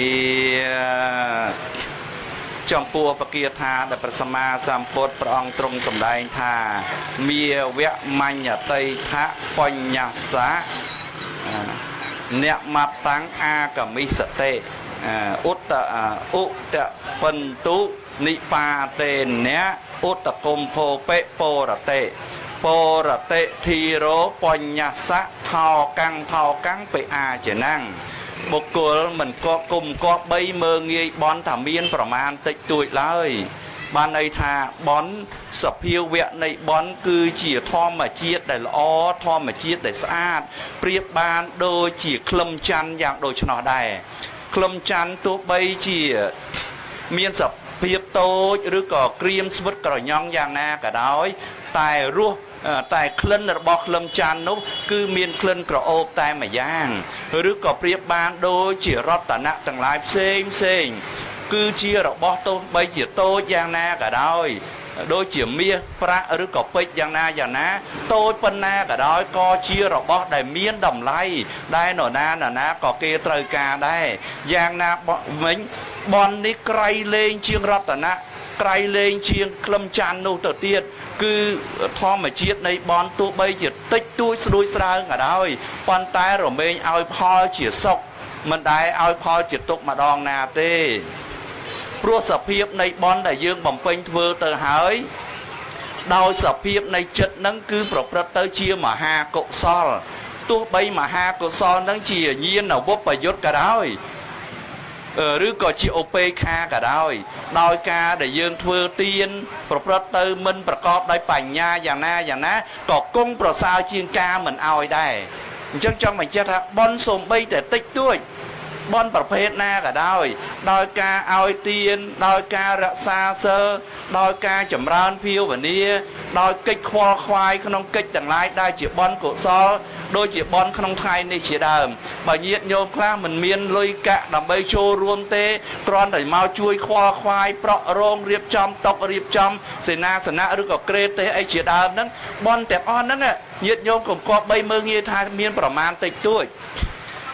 ចំពោះបគាថាដែលព្រះសម្មាសម្ពុទ្ធព្រះអង្គទ្រង់សម្ដែងថាមាវៈមញ្ញតិថៈបញ្ញស្សៈអ្នកមតតាំងអាកមិសតិឧត្តឧត្តបន្ទុនិបាតេនៈឧត្តកុំភោបិពរតេពរតេធីរោបញ្ញស្សៈថោកាំងថោកាំងបិអាចនាំងបុគ្គលមិនក៏គុំក៏បីមើងងាយបនថាមានប្រមាណតិចតួចឡើយបានន័យថាបនសភាវៈនៃបនគឺជាធម្មជាតិដែលល្អធម្មជាតិដែលស្អាតប្រៀបបានដូចជាក្លឹមច័ន្ទយ៉ាងដូច្នោះដែរក្លឹមច័ន្ទទោះបីជាមានសភាពតូចឬក៏ក្រៀមស្វិតក្រញ៉ង់យ៉ាងណាក៏ដោយតែរសតែក្លិនរបស់ក្លឹមច័ន្ទនោះគឺមានក្លិនក្រអូបតែម្យ៉ាងឬក៏ប្រៀបបានដូចជារតនៈទាំងឡាយផ្សេងផ្សេងគឺជារបស់ទោះបីជាតូចយ៉ាងណាក៏ដោយដូចជាមាសប្រាក់ឬក៏ពេជ្រយ៉ាងណាយ៉ាងណាតូចប៉ុណ្ណាក៏ដោយក៏ជារបស់ដែលមានតម្លៃដែលនរណានរណាក៏គេត្រូវការដែរយ៉ាងណាវិញបននេះក្រៃលែងជាងរតនៈក្រៃលែងជាងក្លឹមច័ន្ទនោះទៅទៀតគឺធម្មជាតិនៃបនទោះបីជាតិចតួចស្រួយស្រើងក៏ដោយប៉ុន្តែរមែងឲ្យផលជាសុខមិនដែលឲ្យផលជាទុក្ខម្ដងណាទេព្រោះសភាពនៃបនដែលយើងបំពេញធ្វើទៅហើយដោយសភាពនៃចិត្តនឹងគឺប្រព្រឹត្តទៅជាមហាកុសលទោះបីមហាកុសលនឹងជាញាណវបយុទ្ធក៏ដោយឬក៏ជាឧបេក្ខាក៏ដោយដោយការដែលយើងធ្វើទានប្រព្រឹត្តទៅមិនប្រកបដោយបញ្ញាយ៉ាងណាយ៉ាងណាក៏គង់ប្រសើរជាងការមិនអោយដែរអញ្ចឹងចង់បញ្ជាក់ថាបនសំបីតែតិចតួចបនប្រភេទណាក៏ដោយដោយការឲ្យទានដោយការរក្សាសិលដោយការចម្រើនភាវនាដោយកិច្ចខ្វល់ខ្វាយក្នុងកិច្ចទាំងឡាយដែលជាបនកុសលដូចជាបនក្នុងថ្ងៃនេះជាដើមបើញាតិញោមខ្លះមិនមានលុយកាក់ដើម្បីចូលរួមទេគ្រាន់តែមកជួយខ្វល់ខ្វាយប្រក់រងរៀបចំតុករៀបចំសេនាសនៈឬក៏ក្រេតទេអីជាដើមហ្នឹងបនទាំងអស់ហ្នឹងញាតិញោមកុំគប្បីមើងងាយថាមានប្រមាណតិចតួច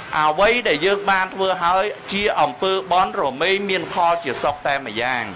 à vây để dương ban vừa hỏi chia ẩm pư bón rồi mấy miên kho chỉ sọc tay mà giang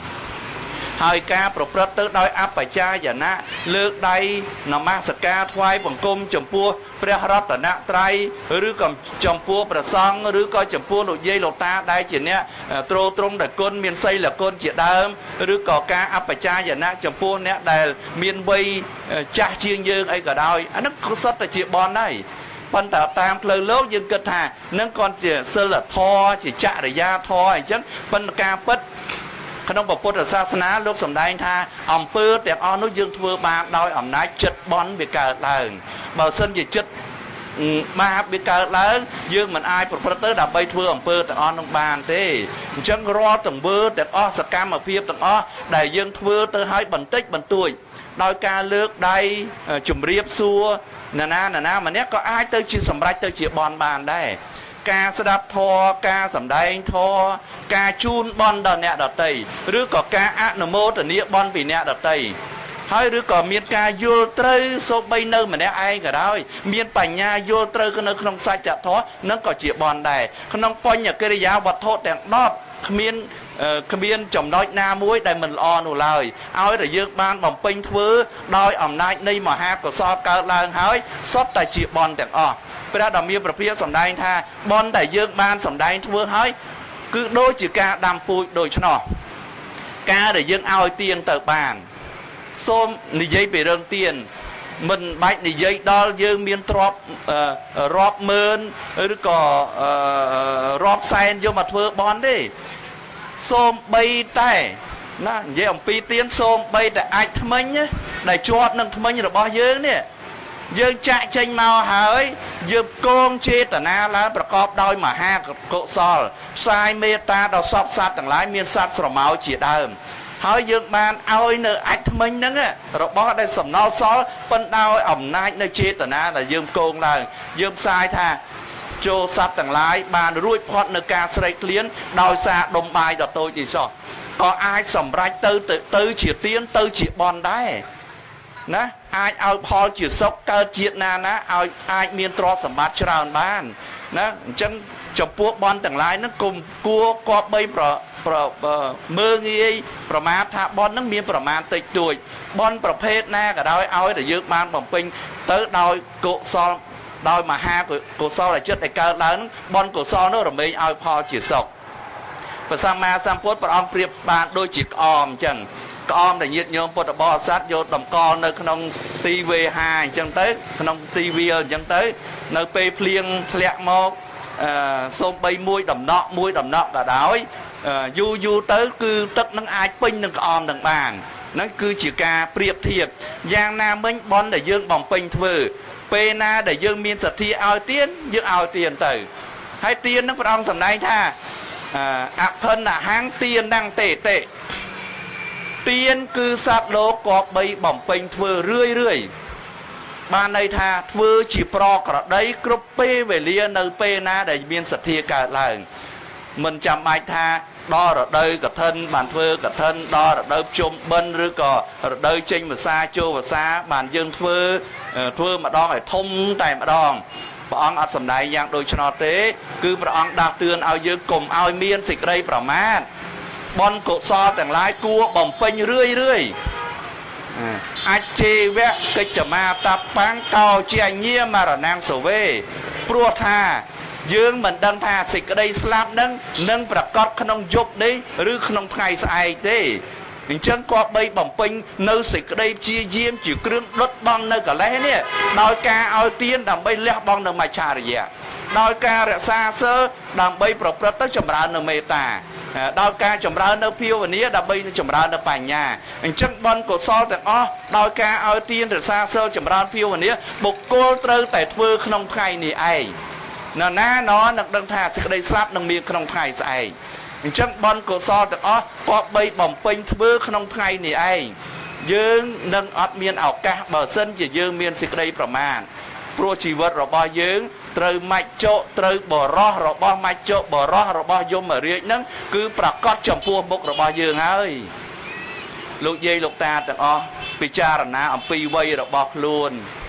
hơi ca pro pro tới đôi áp bài cha và na lược đây nằm mang sạc ca thoai bằng cung chấm pua pre hot ở nạ trai rứ cầm chấm pua pre song rứ coi chấm pua nội dây lột ta đây chỉ nè trô trung để côn miền xây là côn chỉ đơm rứ có ca áp bài cha và na chấm pua nè đây miền vây cha chiên dương ấy cả đôi anh nó có sót là chị bon đây phần tạo tam lời lố dương cơ thà nâng con chỉ sơ là tho chỉ chạ để ra tho ấy chứ phần ca bấtขนมปพุทธศาสนาโลกสมได้ท่าอมเปิดแต่อนุยืงทัวบานดอยอมนายจัดบอลเบียร์เลิงเบาเส้นจะจัดมาเบียร์เลิงยืงมันอายปพุทธเตอร์ดับใบทัวอมเปิดแต่อนุบานเต้จังรอต่างเบอร์แต่อ้อสกามมาเพียบต่างอ้อได้ยืงทัวเตอร์ให้บันทึกบันตุยโดยการเลือกได้จุ่มเรียบซัวนานานานามันเนี้ยก็อายเตอร์จีสำรัยเตอร์จีบอลบานได้การสดับทอกาสำได้ทอการจูนบอลดอนเนดอตีหรือก็การอะนโมตเนียบอลปีเนดอตีให้หรือก็มีการโยลเตอร์โซใบเนอร์มันเนี้ยไอ้ก็ได้มีปัญญาโยลเตอร์ก็นึกขนมใส่จัดทอนั่นก็จีบอลได้ขนมปอยอย่างกิริยาวัดโทษแต่งนอดขมิ้นขมิ้นจมน้อยน้ำมุ้ยได้มันอ่อนหนูเลยเอาแต่ยืกบานบ่มปิงทั่วดอยอ่ำนายในมหาก็ซอบเกิดแรงหายซอบแต่จีบอลแต่งอ้อเวลาดอกมีประเภทสำได้ท่าบอลแต่ยืกบานสำได้ทั่วหายคือโดยจีกาดำปุยโดยชนอกาแต่ยืกเอาเตียนเติบบานส้มนิยัยไปเรื่องเตียนmình bạchนิยัยดอลยืกมีนทรอบรอบเมินหรือก็รอบไซน์โยมาทั่วบอลดิส้มใบแต่นะเยี่ยมปีเตียนส้มใบแต่ไอ้ทำไมเนี่ยได้จอดนั่งทำไมเนี่ยบ่ยืกเนี่ยយើងចាក់ចេញមកហើយយើងកងចេតនាឡើងប្រកបដោយមហាកុសលផ្សាយមេត្តាដល់សពសត្វទាំងឡាយមានសត្វស្រមោលជាដើមហើយយើងបានឲ្យនៅអាចថ្មិញហ្នឹងរបស់ដែលសំណល់សល់ប៉ុន្តែដោយអំណាចនៅចេតនាដែលយើងកងឡើងយើងផ្សាយថាចូលសត្វទាំងឡាយបានរួចផុតនៅការស្រេកឃ្លានដោយសារដុំបាយដ៏តូចនេះចុះក៏អាចសម្រេចទៅទៅជាទៀនទៅជាបនដែរណាអាចឲ្យផលជាសុខកើតជាតិណាណាឲ្យអាចមានទ្រព្យសម្បត្តិច្រើនបានណាអញ្ចឹងចំពោះបនទាំងឡាយហ្នឹងគុំគួរគប្បីប្រប្រមើងងាយប្រមាថថាបនហ្នឹងមានប្រមាណតិចតួចបនប្រភេទណាក៏ដោយឲ្យតែយើងបានបំពេញទៅដោយកុសលដោយមហាកុសលចិត្តដែលកើតឡើងហ្នឹងបនកុសលនោះរមែងឲ្យផលជាសុខព្រះសម្មាសម្ពុទ្ធព្រះអង្គប្រៀបបានដូចជាក្អមអញ្ចឹងក្អមដែលញាតិញោមពុទ្ធបរិស័ទយកតម្កល់នៅក្នុងទីវេហាអញ្ចឹងទៅក្នុងទីវាលអញ្ចឹងទៅនៅពេលភ្លៀងធ្លាក់មកអឺសូមបីមួយដំណក់មួយដំណក់ក៏ដោយយូរយូរទៅគឺទឹកនឹងអាចពេញនឹងក្អមនឹងបានហ្នឹងគឺជាការប្រៀបធៀបយ៉ាងណាមិញបនដែលយើងបំពេញធ្វើពេលណាដែលយើងមានសទ្ធាឲ្យទានយើងឲ្យទានទៅហើយទានហ្នឹងព្រះអង្គសម្ដែងថាអភិនអហង្ទាននឹងតេតេទៀនគឺសត្វលោកក៏បីបំពេញធ្វើរឿយរឿយបានន័យថាធ្វើជាប្រក្រតីគ្រប់ពេលវេលានៅពេលណាដែលមានសទ្ធាកើតឡើងមិនចាំបាច់ថាដល់រដូវកឋិនបានធ្វើកឋិនដល់រដូវភ្ជុំបិណ្ឌឬក៏រដូវចេញវស្សាចូលវស្សាបានយើងធ្វើធ្វើម្ដងឲ្យធំតែម្ដងព្រះអង្គអត់សម្ដែងយ៉ាងដូចឆ្នោតទេគឺព្រះអង្គដាស់តឿនឲ្យយើងកុំឲ្យមានសេចក្តីប្រមាទបនកុសលទាំងឡាយគួរបំពេញរឿយរឿយអាចជីវៈកិច្ចមាតបាំងកោជាញាមរណាំងសវេព្រោះថាយើងមិនដឹងថាសេចក្តីស្លាប់នឹងនឹងប្រកបក្នុងយប់នេះឬក្នុងថ្ងៃស្អែកទេអញ្ចឹងក៏បីបំពេញនៅសេចក្តីព្យាយាមជាគ្រឿងដុតបង់នៅកលេសនេះដោយការឲ្យទានដើម្បីលះបង់នៅមច្ឆរិយៈដោយការរក្សាសិលដើម្បីប្រព្រឹត្តទៅចម្រើននៅមេត្តាដោយការចម្រើននៅភាវនាដើម្បីចម្រើននៅបញ្ញាអញ្ចឹងបនកុសលទាំងអស់ដោយការឲ្យទានរក្សាសិលចម្រើនភាវនាបុគ្គលត្រូវតែធ្វើក្នុងថ្ងៃនេះឯងណ៎ណាណ៎នឹងដឹងថាសេចក្តីស្លាប់នឹងមានក្នុងថ្ងៃស្អែកអញ្ចឹងបនកុសលទាំងអស់ក៏បីបំពេញធ្វើក្នុងថ្ងៃនេះឯងយើងនឹងអត់មានឱកាសបើសិនជាយើងមានសេចក្តីប្រមាទព្រោះជីវិតរបស់យើងត្រូវមច្ចុត្រូវបរោះរបស់មច្ចុបរោះរបស់យមរាជហ្នឹងគឺប្រកាសចំពោះមុខរបស់យើងហើយលោកយាយលោកតាទាំងអស់ពិចារណាអំពីវ័យរបស់ខ្លួន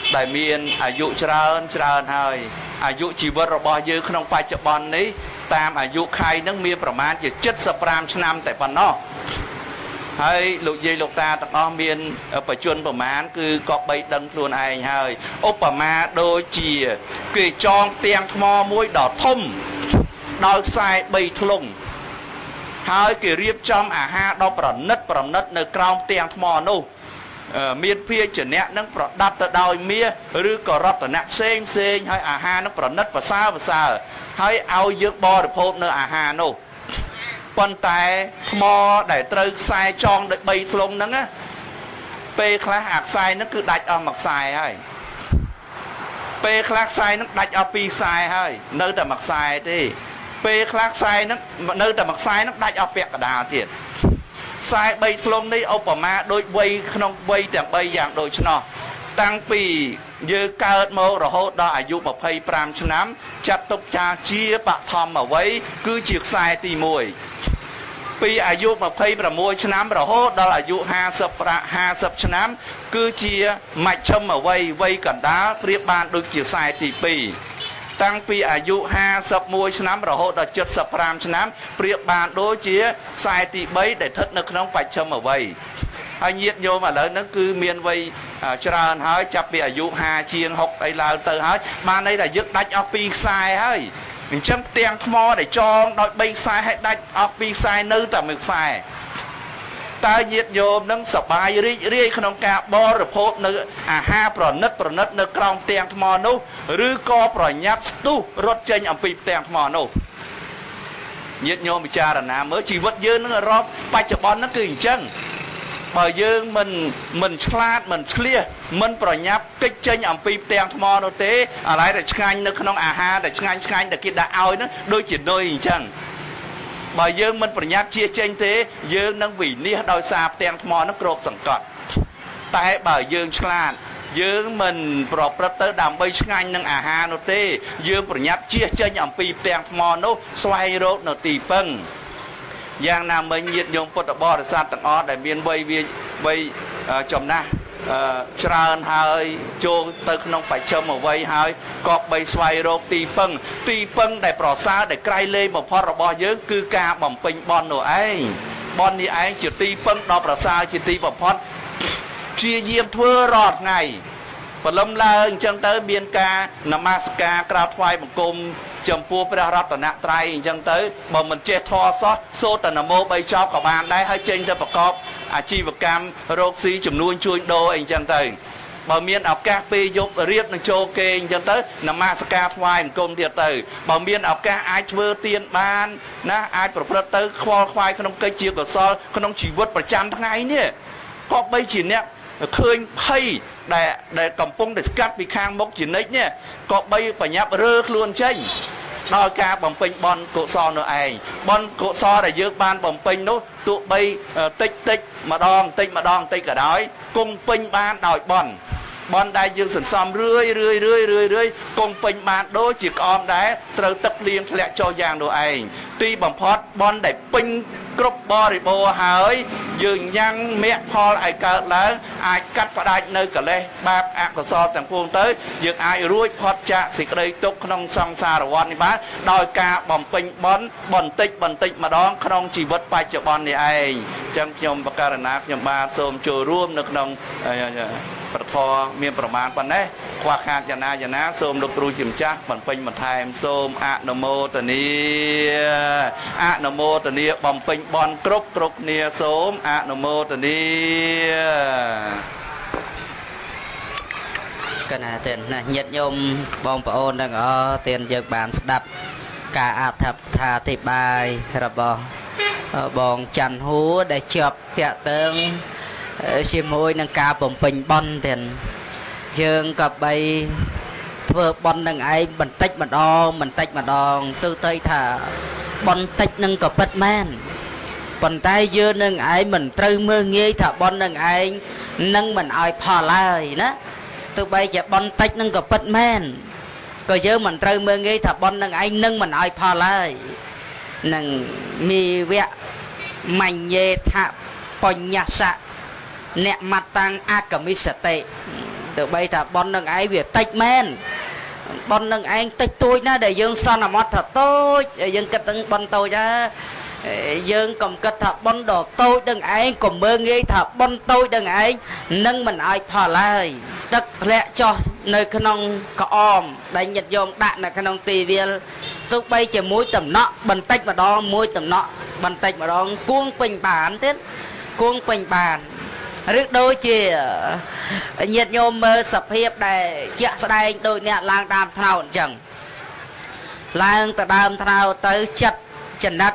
ដែលមានអាយុច្រើនច្រើនហើយអាយុជីវិតរបស់យើងក្នុងបច្ចុប្បន្ននេះតាមអាយុខៃនឹងមានប្រមាណជាเจ็ดสิบห้าឆ្នាំតែប៉ុណ្ណោះហើយលោកយាយលោកតាទាំងអស់មានបច្ចុប្បន្នប្រមាណគឺក៏បីដឹងខ្លួនឯងហើយឧបមាដូចជាគេចងទាំងថ្មមួយដ៏ធំដោយខ្សែបីធ្លុងហើយគេរៀបចំអាហារដ៏ប្រណិតប្រណិតនៅក្រោមទាំងថ្មនោះមានភាជៈនឹងប្រដាប់ទៅដោយមាសឬក៏រតនៈផ្សេងផ្សេងហើយអាហារនឹងប្រណិតប្រសើរប្រសើរហើយឲ្យយើងបរិភោគនៅអាហារនោះប៉ុន្តែថ្មដែលត្រូវខ្សែចងដោយបីធ្លុងហ្នឹងណាពេលខ្លះអាខ្សែហ្នឹងគឺដាច់អស់មួយខ្សែហើយពេលខ្លះខ្សែហ្នឹងដាច់អស់ពីរខ្សែហើយនៅតែមួយខ្សែទេពេលខ្លះខ្សែហ្នឹងនៅតែមួយខ្សែហ្នឹងដាច់អស់ពាក់កណ្ដាលទៀតខ្សែបីធ្លុងនេះឧបមាដូចវ័យក្នុងវ័យទាំងបីយ៉ាងដូច្នោះតាំងពីយើងកើតមករហូតដល់អាយុยี่สิบห้าឆ្នាំចាត់ទុកថាជាបឋមវ័យគឺជាខ្សែទីមួយពីអាយុยี่สิบหกឆ្នាំរហូតដល់អាយុห้าสิบ ห้าสิบឆ្នាំគឺជាមជ្ឈិមវ័យវ័យកណ្ដាលប្រៀបបានដូចជាខ្សែទីពីរតាំងពីអាយុห้าสิบเอ็ดឆ្នាំរហូតដល់เจ็ดสิบห้าឆ្នាំប្រៀបបានដូចជាខ្សែទីបីដែលស្ថិតនៅក្នុងបច្ឆិមវ័យហើយញាតិញោមឥឡូវហ្នឹងគឺមានវ័យច្រើនហើយចាប់ពីអាយុห้าជាងหกអីឡើងទៅហើយបានន័យថាយើងដាច់អស់ពីរខ្សែហើយអញ្ចឹងផ្ទាំងថ្មដែលចងដោយបីខ្សែឲ្យដាច់អស់ពីរខ្សែនៅតែមួយខ្សែតើញាតិញោមនឹងសប្បាយរីករាយក្នុងការបរិភោគនៅអាហារប្រណិតប្រណិតនៅក្រោមផ្ទាំងថ្មនោះឬក៏ប្រញាប់ស្ទុះរត់ចេញអំពីផ្ទាំងថ្មនោះញាតិញោមពិចារណាមើលជីវិតយើងនឹងរកបច្ចុប្បន្នហ្នឹងគឺអញ្ចឹងបើយើងមិនមិនឆ្លាតមិនឆ្លៀសមិនប្រញាប់កិច្ចចេញអំពីផ្ទាំងថ្មនោះទេអាឡ័យតែឆ្ងាញ់នៅក្នុងអាហារដែលឆ្ងាញ់ឆ្ងាញ់ដែលគេដាក់ឲ្យហ្នឹងដូចជានុយអញ្ចឹងបើយើងមិនប្រញាប់ជៀសចេញទេយើងនឹងវិនិច្ឆ័យដោយសារផ្ទាំងថ្មនោះគ្របសង្កត់តែបើយើងឆ្លាតយើងមិនប្រព្រឹត្តទៅដើម្បីឆ្ងាញ់នឹងអាហារនោះទេយើងប្រញាប់ជៀសចេញអំពីផ្ទាំងថ្មនោះស្វែងរកនៅទីពឹងយ៉ាងណាមិញញាតិញោមពុទ្ធបរិស័ទទាំងអស់ដែលមានវ័យវាវ័យចំណាស់ច្រើនហើយចូលទៅក្នុងបច្ឆិមវ័យហើយក៏បីស្វែងរកទីពឹងទីពឹងដែលប្រសើរដែលក្រៃលែងបំផុតរបស់យើងគឺការបំពេញបុណ្យនោះឯងបុណ្យនេះឯងជាទីពឹងដ៏ប្រសើរជាទីបំផុតព្យាយាមធ្វើរាល់ថ្ងៃព្រលឹមឡើងអញ្ចឹងទៅមានការនមស្ការក្រាបថ្វាយបង្គំចំពោះព្រះរតនត្រ័យអញ្ចឹងទៅបើមិនចេះធម៌សោះសូត្រនមោបីចប់ក៏បានដែរហើយចេញទៅប្រកបអាជីវកម្មរកស៊ីចំនួនជួញដូរអីអញ្ចឹងទៅបើមានឱកាសពេលយប់រៀបនឹងចូលគេអញ្ចឹងទៅនមស្ការថ្វាយបង្គំទៀតទៅបើមានឱកាសអាចធ្វើទានបានណាអាចប្រព្រឹត្តទៅខ្វល់ខ្វាយក្នុងកិច្ចជាកុសលក្នុងជីវិតប្រចាំថ្ងៃនេះក៏បីជាអ្នកឃើញភ័យដែលដែលកំពុងតែស្កាត់ពីខាងមុខជានិច្ចនេះក៏បីបញ្ញាប់រើខ្លួនចេញដោយការបំពេញបុណ្យកុសលនោះឯងបុណ្យកុសលដែលយើងបានបំពេញនោះទោះបីតិចតិចម្ដងតិចម្ដងតិចក៏ដោយគង់ពេញបានដោយបុណ្យបុណ្យដែលយើងសន្សំរឿយរឿយរឿយរឿយរឿយគង់ពេញបានដូចជាក្អមដែរត្រូវទឹកលៀងធ្លាក់ចុះយ៉ាងនោះឯងទីបំផុតបុណ្យដែលពេញគ្រប់បរិបូរហើយយើងញ៉ាំងមគ្គផលឲ្យកើតឡើងអាចកាត់ផ្ដាច់នៅកិលេសបាបអកុសលទាំងពួងទៅយើងអាចរួចផុតចាកសេចក្តីទុក្ខក្នុងសង្សារវដ្តនេះបានដោយការបំពេញបុណ្យបន្តិចបន្តិចម្ដងក្នុងជីវិតបច្ចុប្បន្ននេះឯងអញ្ចឹងខ្ញុំបកករណាខ្ញុំបាទសូមចូលរួមនៅក្នុងប្រធរមានប្រមាណប៉ុណ្ណេះខ្វះខាតយ៉ាងណាយ៉ាងណាសូមលោកគ្រូជាម្ចាស់បំពេញបន្ថែមសូមអនុមោទនាអនុមោទនាបំពេញបុណ្យគ្រប់គ្រប់គ្នាសូមអនុមោទនាកណាទេណាញាតិញោមបងប្អូនទាំងអស់ទានយើងបានស្ដាប់ការអធិប្ថាអធិប្បាយរបស់បងច័ន្ទហួរដែលជាប់តាក់ទងជាមួយនឹងការបំពេញបុណ្យទាំងយើងក៏បីធ្វើបុណ្យនឹងឯងបន្តិចម្ដងបន្តិចម្ដងទៅទៅថាបន្តិចនឹងក៏ពិតមែនប៉ុន្តែយើងនឹងឯងមិនត្រូវមើលងាយថាបុណ្យនឹងឯងនឹងមិនឲ្យផលហើយណាទោះបីជាបន្តិចនឹងក៏ពិតមែនក៏យើងមិនត្រូវមើលងាយថាបុណ្យនឹងឯងនឹងមិនឲ្យផលហើយនឹងមីវៈមញ្ញេថបញ្ញាសៈអ្នកមតាំងអកមិសតិ từ bây ta bon nâng ai việc tách men bon nâng anh tách tôi na để dương son là mót thật tôi dương cất từng bon tôi ra dương cầm cất thật bon đồ tôi đừng anh cầm mơ nghe thật bon tôi đừng anh nâng mình ai phò lại tất lẽ cho nơi khăn ông có om đánh nhật dòng đạn là khăn ông tì viên tôi bây chỉ mũi tầm nọ bần tách mà đó mũi tầm nọ bần tách mà đó cuông bình bản thế cuông bình bản rất đôi chỉ nhiệt nhôm mơ sập hiệp để chẹt đây đôi nè lang đam thao chẳng lang từ đam thao tới chặt chân đất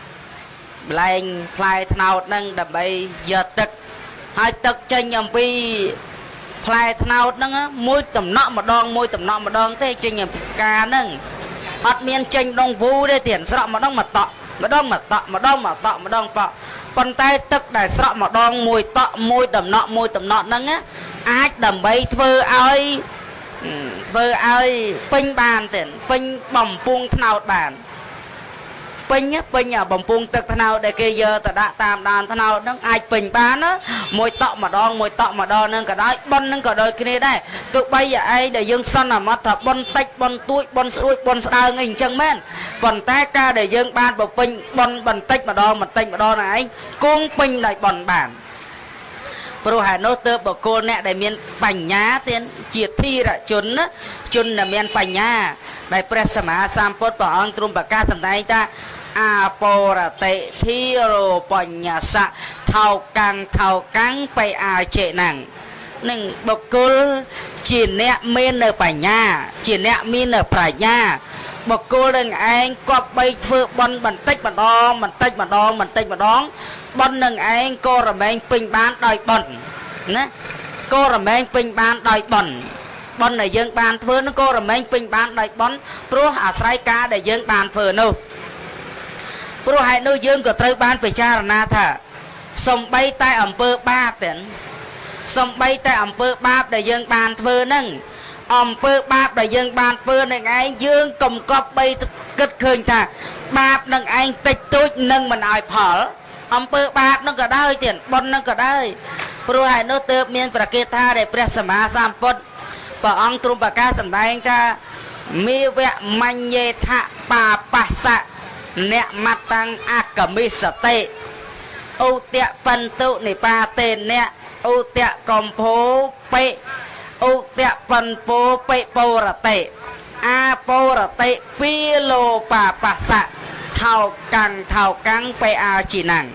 lang phai thao nâng đầm bay giờ tực hai tực chân nhầm pi phai thao nâng môi tầm nọ mà đong môi tầm nọ mà đong thế chân nhầm ca nâng bắt miên chân đông vu để tiền sợ mà đong mà tọ mà đong mà tọ mà đong mà tọ mà đong tọ con tay tức đại sợ mà đong mùi tọ môi đầm nọ môi tầm nọ nâng á ai đầm bay thơ ơi thơ ơi pinh bàn tiền pinh bầm puông thao bàn pinh á pinh ở bầm puông tức thao để kia giờ ta đã tam đàn thao nâng ai pinh bán á môi tọ mà đong môi tọ mà đo nâng cả đói bon nâng cả đôi kia đây tụi bây giờ ai để dương son là mắt thật bon tách bon tuổi bon sôi bon sao nghìn chân men bon tay ca để dương ban bọc pinh bon bon tách mà đo mà tách mà đo này anh cung pinh lại bon bản pro hà nô tơ bọc cô nè để miền bành nhá tiền triệt thi là chun á chun là miền bành nhá đại presama sampot bảo ông trung bạc ca thằng này ta a po ra tệ thi rô bành nhà sạ thao càng thao căng bay a trệ nặng nâng bọc cô chỉ nè miền ở bành nhá chỉ nè miền ở bành nhá bọc cô đừng anh có bay phơ bon bẩn tách mà đo bẩn tách mà đo bẩn tách mà đo bon đừng anh cô rồi mình pin bán đòi bẩn nè cô rồi mình pin bán đòi bẩn bon này dương bàn phơ nó cô rồi mình pin bán đòi bẩn pro à sai ca để dương bàn phơ nô pro hai nô dương của tây ban về cha là na thà sông bay tay ẩm pơ ba tiền sông bay tay ẩm pơ ba để dương bàn phơ nâng ẩm pơ ba để dương bàn phơ này anh dương cầm cọp bay cất khơi thà ba nâng anh tịch tôi nâng mình ai phở ẩm pơ ba nó cả đời tiền bon nó cả đời pro hai nô tơ miền bạc kê tha để presama sampot và ông trung bạc ca sầm đại ta mi vẹ manh nhê thạ pa pa sa nẹ mặt tăng a cẩm sa tê ô tẹ phân tụ này pa tê nẹ ô tẹ cầm phố pe ô tẹ phân phố pe po ra tê a po ra tê pi lô pa pa sa thao căng thao căng pe a chỉ nặng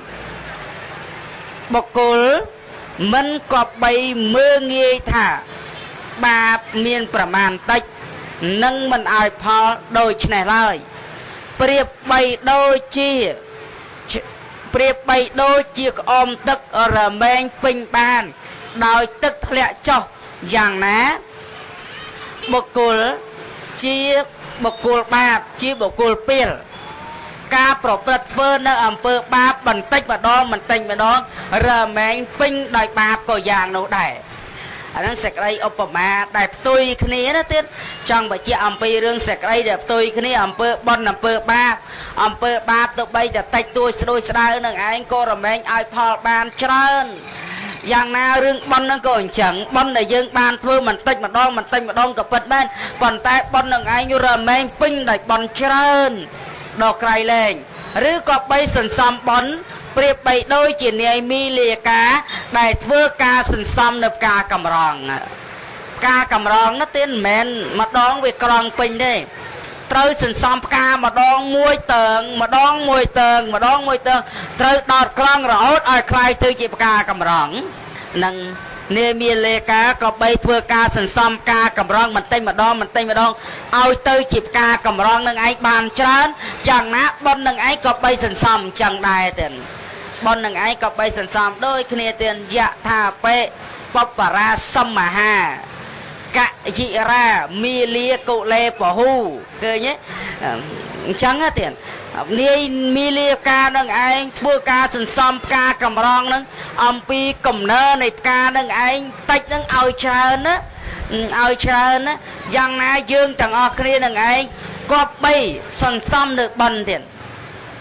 bọc cối mình có bay mưa nghe thả ba miềnประมาณ tách nâng mình ai phò đôi này lời priệp bay đôi chia priệp bay đôi chia ôm tức ở bên pin bàn đòi tức lẹ cho dạng ná bọc cối chia bọc cối ba chia bọc cối pil ca pro prat phơ nơi ẩm pơ ba bẩn tách mà đo mình tách mà đo rờ mẹn pin đòi ba có dạng nấu đẻ anh đang sạch đây opama đại tôi khné đó tiết trong bài chia ẩm pê rương sạch đây đẹp tôi khné ẩm pơ bon ẩm pơ ba ẩm pơ ba tụi bay đã tách tôi đôi sai nâng anh cô rờ mẹn ai phò bàn trơn dạng nào rương bon nó còn chẳng bon này dương ban phơ mình tách mà đo mình tách mà đo cặp bật bên còn tay bon nâng anh như rờ mẹn pin đòi bon trơn đo cày lên rứ có bay sần xăm bón priệp bay đôi chỉ này mi lìa cá đại vơ ca sần xăm nộp ca cầm rong ca cầm rong nó tên mền mà đón về cầm pin đây trôi sần xăm ca mà đón môi tường mà đón môi tường mà đón môi tường trôi đọt con rồi ai khai thư chỉ ca cầm rong nâng nê mi lê cá có bay thưa ca sần xăm ca cầm rong mình tên mà đo mình tên mà đo ao tư chịp ca cầm rong nâng ấy bàn trơn chẳng ná bon nâng ấy có bay sần xăm chẳng đài tiền bon nâng ấy có bay sần xăm đôi kia tiền dạ thà pe popara sâm mà ha cả chị ra mi lia cụ lê bỏ hu cơ nhé chẳng á tiền ni mi lia ca nâng anh phưa ca sần xăm ca cầm rong nâng ông pi cầm nơ này ca nâng anh tách nâng ao trơn á ao trơn á giang na dương tầng o kia nâng anh có bay sần xăm được bần tiền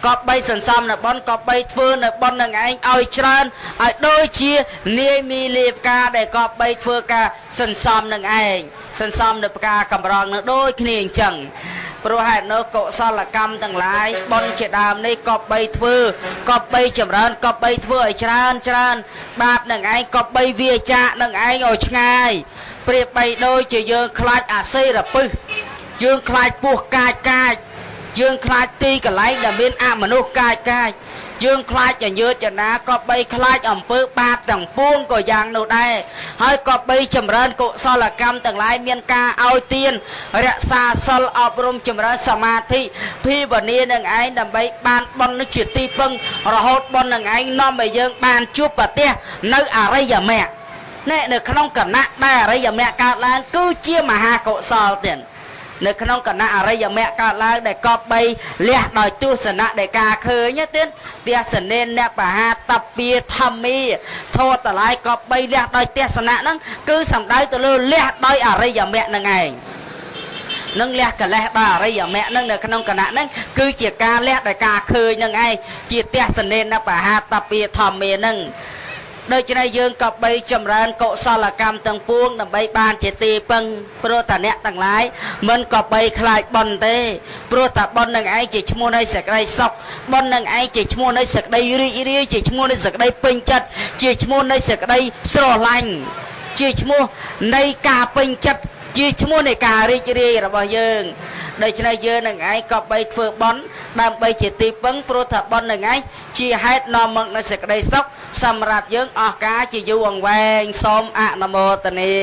ก็ไปสันซ้ำในบอนก็ไปเฟื่อในบอนหนึ่งไอ้เอาจานไอ้โดยเชียนี่มีเลียบกาได้ก็ไปเฟื่อกาสันซ้ำหนึ่งไอ้สันซ้ำในปากากำรองโดยขี้งจังเพราะเหตุนั้นก็สารกรรมต่างหลายบนเจดามในก็ไปเฟื่อก็ไปจำเริญก็ไปเฟื่อไอ้จานจานบาปหนึ่งไอ้ก็ไปเวียจ่าหนึ่งไอ้เอาง่ายเปรียบไปโดยจะเยอะคลาดอาเซียระปึยืงคลายพวกกายกายยืงคลายตีกับไหลแต่เป็นอามนุษย์กายกายยืงคลายจะเยอะจะนะก็ไปคลายอ่ำเปื้อบาปต่างป้วงก็ยังโนได้ให้ก็ไปจำเริญกุศลกรรมต่างหลายเมียนกาเอาเตียนรักษาสลอบรมจำเริญสมาธิพี่บันนี้หนึ่งไอ้ดับไปบานบนนึกจิตตีปึงรหดบนหนึ่งไอ้น้อมไปยืงบานจุบปะเตี้ยนึกอะไรอย่าแม่แน่ในขนมกันนะได้อะไรอย่าแม่การล้างกู้เชี่ยมหากุศลเตียนในขนมกันนะอะไรอย่างแม่กาล้างได้ก็ไปเลี้ยดอยตู้สนะได้กาเคยเนี่ยเต้นเตียสเนนเนี่ยปะฮาตับเปียทำมีโทษแต่ไรก็ไปเลี้ยดอยเตียสนะนั่งคือสำได้ตัวเลือเลี้ยดอยอะไรอย่างแม่นั่งไงนั่งเลี้ยกันเลี้ยดอะไรอย่างแม่นั่งในขนมกันนะนั่งคือเจียกาเลี้ยได้กาเคยนั่งไงเจียเตียสเนนเนี่ยปะฮาตับเปียทำมีนั่งโดยจะได้ยืนกับใบจำเริญกุศลกรรมต่างปวงนำใบบานเจตีปังโปรตะเนะต่างหลายมันกับใบคลายบอลเต้โปรตะบอลหนึ่งไอจิชมูในสักได้ซอกบอลหนึ่งไอจิชมูในสักได้รีรีจิชมูในสักได้เป็นจัดจิชมูในสักได้สโลลันจิชมูในกาเป็นจัดจิชมูในการีรีระบายยืนโดยจะได้ยืนหนึ่งไอกับใบเฟือบอลนำใบเจตีปังโปรตะบอลหนึ่งไอจีให้นอมังในสักได้ซอกสำหรับยังออกกาจะอยู่วงแวงสมอะนโมตนี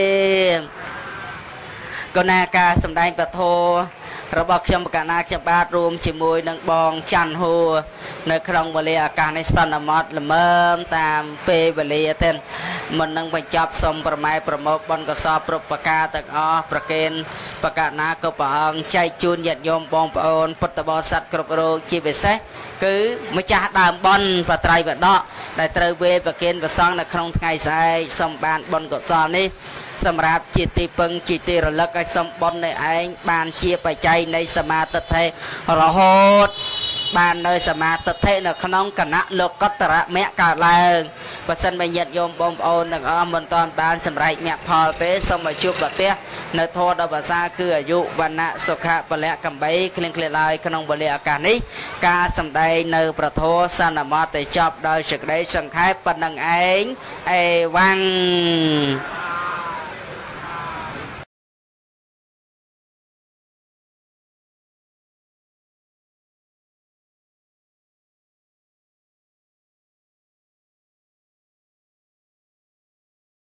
ก็นาการสำแดงปะโทระบบเชื่อมกันนาจะบาดรวมจิมวยนังบองจันหัวในครองบริอาการในสันนมัดละเมิมตามเปบริอาเต้นมันนังไปจับสมประไม้ประมบบนกระสอบปรประกาตอ๋อประเกณฑ์ประกาศนาก็ปองใจจูนหยัดยมบองปอนพุทธบริษัทกรบโรจีเบสคือไม่จ่าดามบอลปะไตรบดอกได้เตยเวประเกณฑ์ประซองในครองไงใส่สมบานบนกระสอบนี้สำหรับจิตติปังจิตติระลึกไอ้สมบนในไอ้บานเชียไปใจในสมาธิเทรหดบานในสมาธิเทในขนมคณะโลกตระแม่กาลางประสันบัญญัติโยมบอมโอนหนึ่งอ้อมบนตอนบานสำหรับแม่พอเป๊สมัยชุบบัดเตี้ยในโทษภาษาคืออายุวันณะสุขะปะและกำใบเคลียงเคลียลายขนมบริอาการนี้การสำได้ในประโทสนามอติจอบโดยศึกได้สังขายปนังเองไอวัง